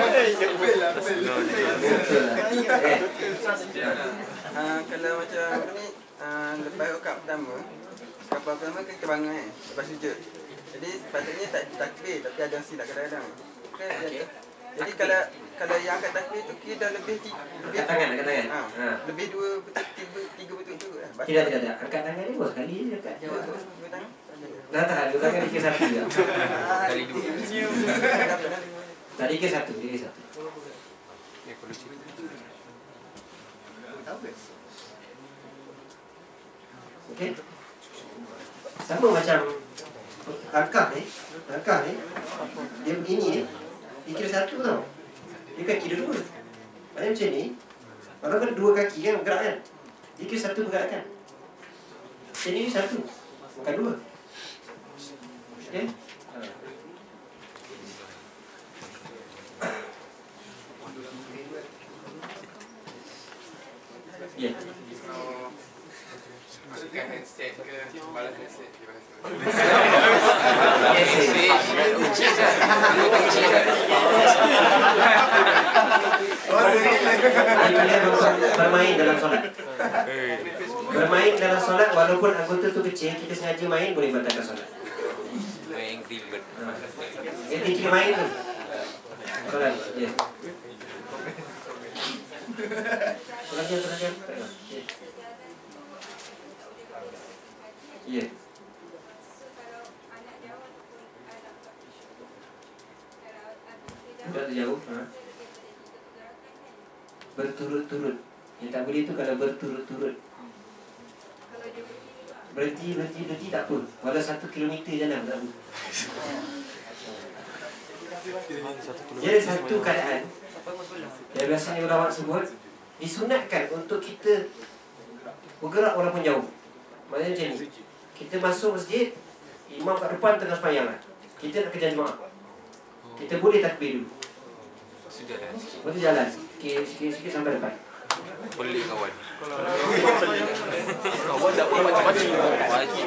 Kalau macam apa ni, lepas rakaat pertama kan kita bangun kan, lepas sujud. Jadi sepatutnya tak takbir tapi ada silap kadang-kadang. Okay. Jadi kalau yang angkat takbir tu kira dah lebih Angkat tangan. Lebih tiga betul juga lah. Tidak. Angkat tangan ni dua sekali je angkat. Dua tangan. Tak. Dua tangan dikira satu je. Kali dua. Tak dikira satu. Okey. Sama macam langkah ni dia begini ni dikira satu tau. Dia kaki dua. Macam ni. Walaupun dua kaki kan bergerak kan. Dikira satu pergerakan. Macam ni satu. Bukan dua. Okey. Ya. Masukkan handset ke balas handset. Bermain dalam solat. Bermain dalam solat walaupun anggota tu kecil, kita sengaja main boleh batalkan solat. Main Angry Bird. Jadi kita main tu. Solat. Ya. Perhatian. Ya. Sudah jauh. Berturut-turut. Yang tak boleh tu kalau berturut-turut. Berhenti tak apa. Walau 1 kilometer jalan tak apa. Jadi satu keadaan yang biasanya ulama sebut disunatkan untuk kita bergerak walaupun jauh. Maksudnya macam ni. Kita masuk masjid, imam kat depan tengah sembahyang lah. Kita nak kejar jemaah. Kita boleh takbir dulu. Sudah dah. Lepas tu jalan sikit sampai depan. Boleh kawan. Kawan tak boleh macam-macam. Wajib.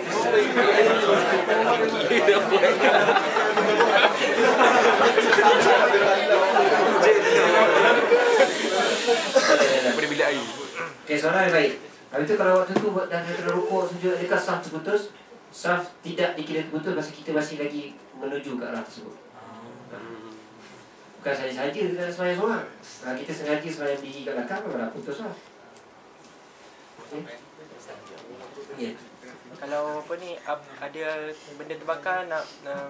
Boleh bilik air. Okey, soalan yang baik. Habis tu kalau waktu tu dah kena rukuk sujud, adakah saf terputus? Saf tidak dikira terputus masa kita masih lagi menuju ke arah tersebut. Bukan saja kita sembahyang seorang. Kita sengaja sembahyang diri kat belakang, memang dah putus lah. Ya. Kalau apa ni ada benda terbakar nak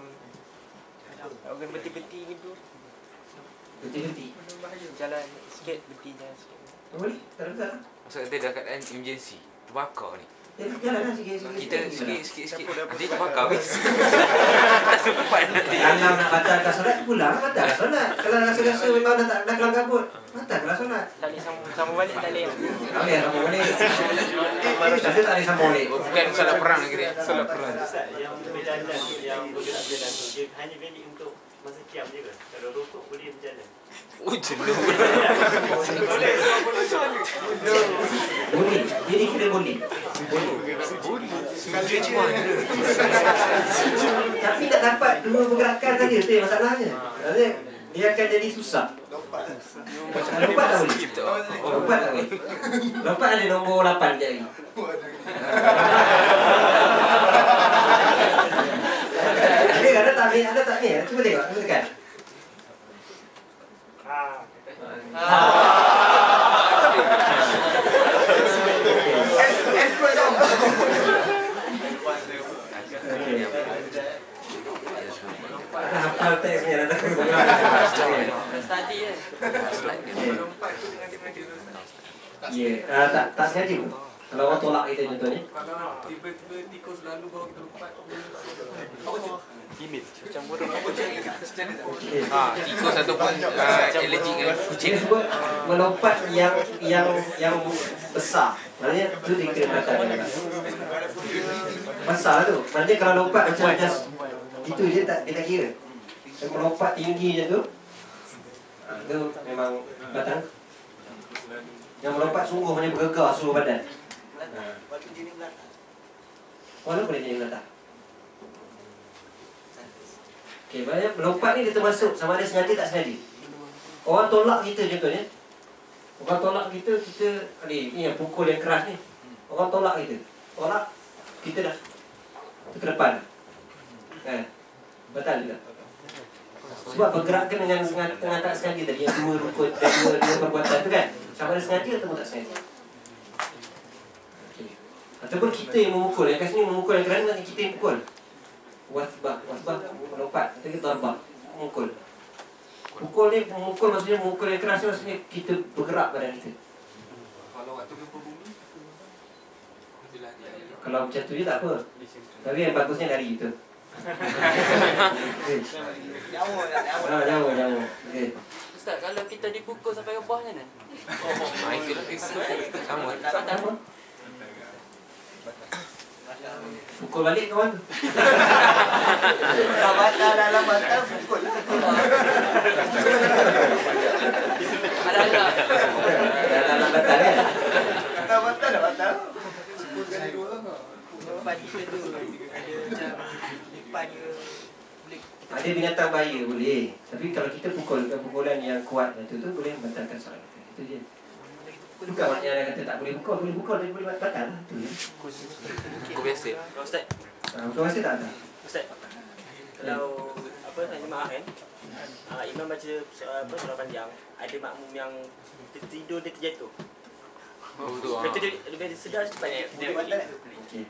organ beti-beti gitu. Beti-beti. Jalan sikit, beti jalan sikit. Boleh? Tak ada tak? Maksud kita dah keadaan emergency. Terbakar ni. Jalan lah sikit-sikit. Kita sikit-sikit. Nanti terbakar wis. Tak sempat nanti. Alam nak batalkan solat, pulang batalkan solat. Kalau rasa-rasa memang dah kelam kabut, batalkanlah solat. Tak boleh sambung balik, tak boleh. Tak boleh sambung balik. Tapi tak boleh sambung balik. Bukan solat perang lagi dia. Solat perang. Ustaz, yang berjalan tu, yang bergerak jalan tu, dia hanya valid untuk masa kiam je ke? Kalau rukuk boleh berjalan. Oh, jenuh. Boleh. Dia dikira boleh. Tapi tak dapat dua pergerakan saja tu yang masalahnya. Maksudnya dia akan jadi susah. Lompat tak boleh. Lompat tak boleh. Lompat ada nombor 8 je lagi. Ada tak ni? Ada tak ni? Cuba tengok. Cuba tekan. Hafal teksnya dah tahu. Study kan. Ya, tak sengaja pun. Kalau orang tolak kita contohnya. Kalau tiba-tiba tikus lalu bawa kita lompat. Timid. Macam bodoh. Tikus ataupun allergic ke kucing. Dia sebut melompat yang besar. Maknanya tu dikira belakang. Besar tu. Maknanya kalau lompat macam just itu je tak kita kira. Dia melompat tinggi je tu. Tu memang batang. Yang melompat sungguh macam bergegar seluruh badan. Waktu jenis belakang. Mana boleh jadi belakang? Okey, banyak melompat ni dia termasuk sama ada sengaja tak sengaja. Orang tolak kita contohnya. Orang tolak kita ni yang pukul yang keras ni. Orang tolak kita. Tolak kita dah ke depan. Betul juga. Sebab pergerakan dengan sengaja tak sengaja tadi yang dua rukun dan dua perbuatan tu kan. Sama ada sengaja atau tak sengaja. Okey. Ataupun kita yang memukul. Yang kat sini memukul yang keras nanti kita yang pukul. Wasbah melompat. Kita terbang memukul. Pukul ni memukul maksudnya memukul yang keras maksudnya kita bergerak badan kita. Kalau waktu gempa bumi, Kalau macam tu je tak apa. Tapi yang bagusnya lari gitu. Jauh. Okey. Ustaz, kalau kita dipukul sampai ke bawah macam mana? Sama. Tak apa. Pukul balik kawan. Dah batal dalam batal pukul lah. Ada. Dalam batal kan. Dah batal. Lompat kita tu. Ada macam lipat ke. Ada binatang bahaya boleh. Tapi kalau kita pukul pukulan yang kuat tu boleh membatalkan solat kita. Itu je. Bukan maknanya dia kata tak boleh pukul dia boleh batal lah. Tu je. Pukul biasa. Ustaz, Pukul masa tak ada. Ustaz. Kalau apa nak jemaah kan? Imam baca surah panjang, ada makmum yang tertidur dia terjatuh. Oh tu. Lepas tu dia lebih sedar cepatnya. Okey.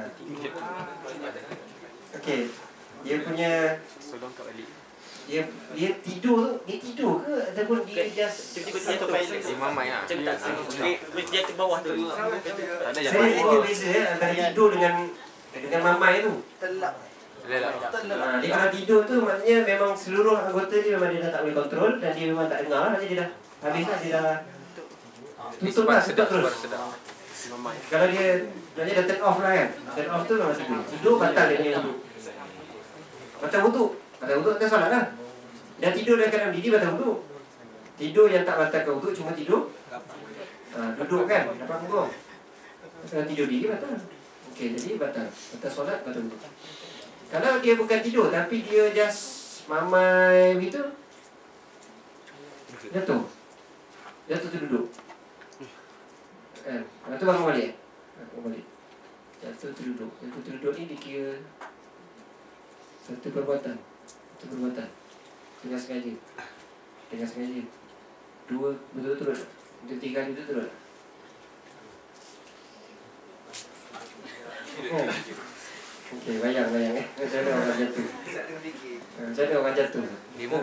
Okey. Dia punya Tolong kat balik. dia tidur ke ataupun dia just Tiba-tiba terjatuh. Imam mai ah. Macam tak. Dia terjatuh bawah tu. Tak ada yang saya rasa beza antara tidur dengan mamai tu. Telak. Dia kalau tidur tu maknanya memang seluruh anggota dia memang dia dah tak boleh kontrol dan dia memang tak dengar lah, dia dah habis lah, dia dah tutup lah, tutup terus. Kalau dia dah turn off lah kan, turn off tu memang tidur batal dia punya wuduk. Batal wuduk akan solat lah. Dah tidur dalam keadaan diri batal wuduk. Tidur yang tak batalkan wuduk cuma tidur duduk kan, dapat punggung. Kalau tidur diri batal. Okey, jadi batal solat, batal wuduk. Kalau dia bukan tidur tapi dia just mamai gitu, jatuh tu duduk kan, lepas tu bangun balik jatuh tu duduk ni dikira satu perbuatan dengan sengaja. Dua betul-betul dia 3 kali betul-betul. Okey, bayang macam mana orang jatuh. Macam mana orang jatuh. Demo.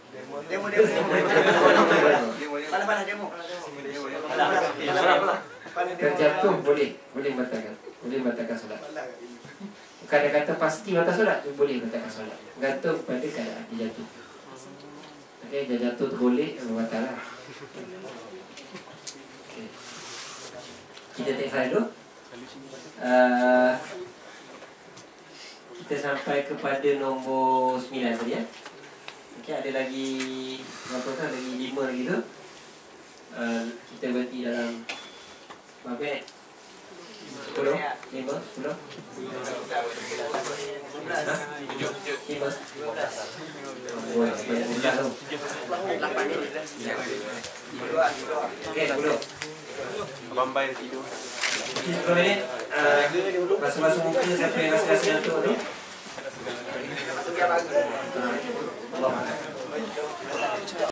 Terjatuh boleh batalkan solat. Bukan dia kata pasti batal solat, boleh batalkan solat. Gantung pada keadaan dia jatuh. Okey, dia jatuh tergolek, batal lah. Okay. Kita take file dulu. Kita sampai kepada nombor 9 tadi ya. Okey, ada lagi berapa kan? Lagi 5 lagi tu. Kita berhenti dalam berapa minit? 10? 5? 10? 10? Abang Bai tidur. 10 minit. Basuh-basuh muka siapa yang rasa ngantuk tu. Allah.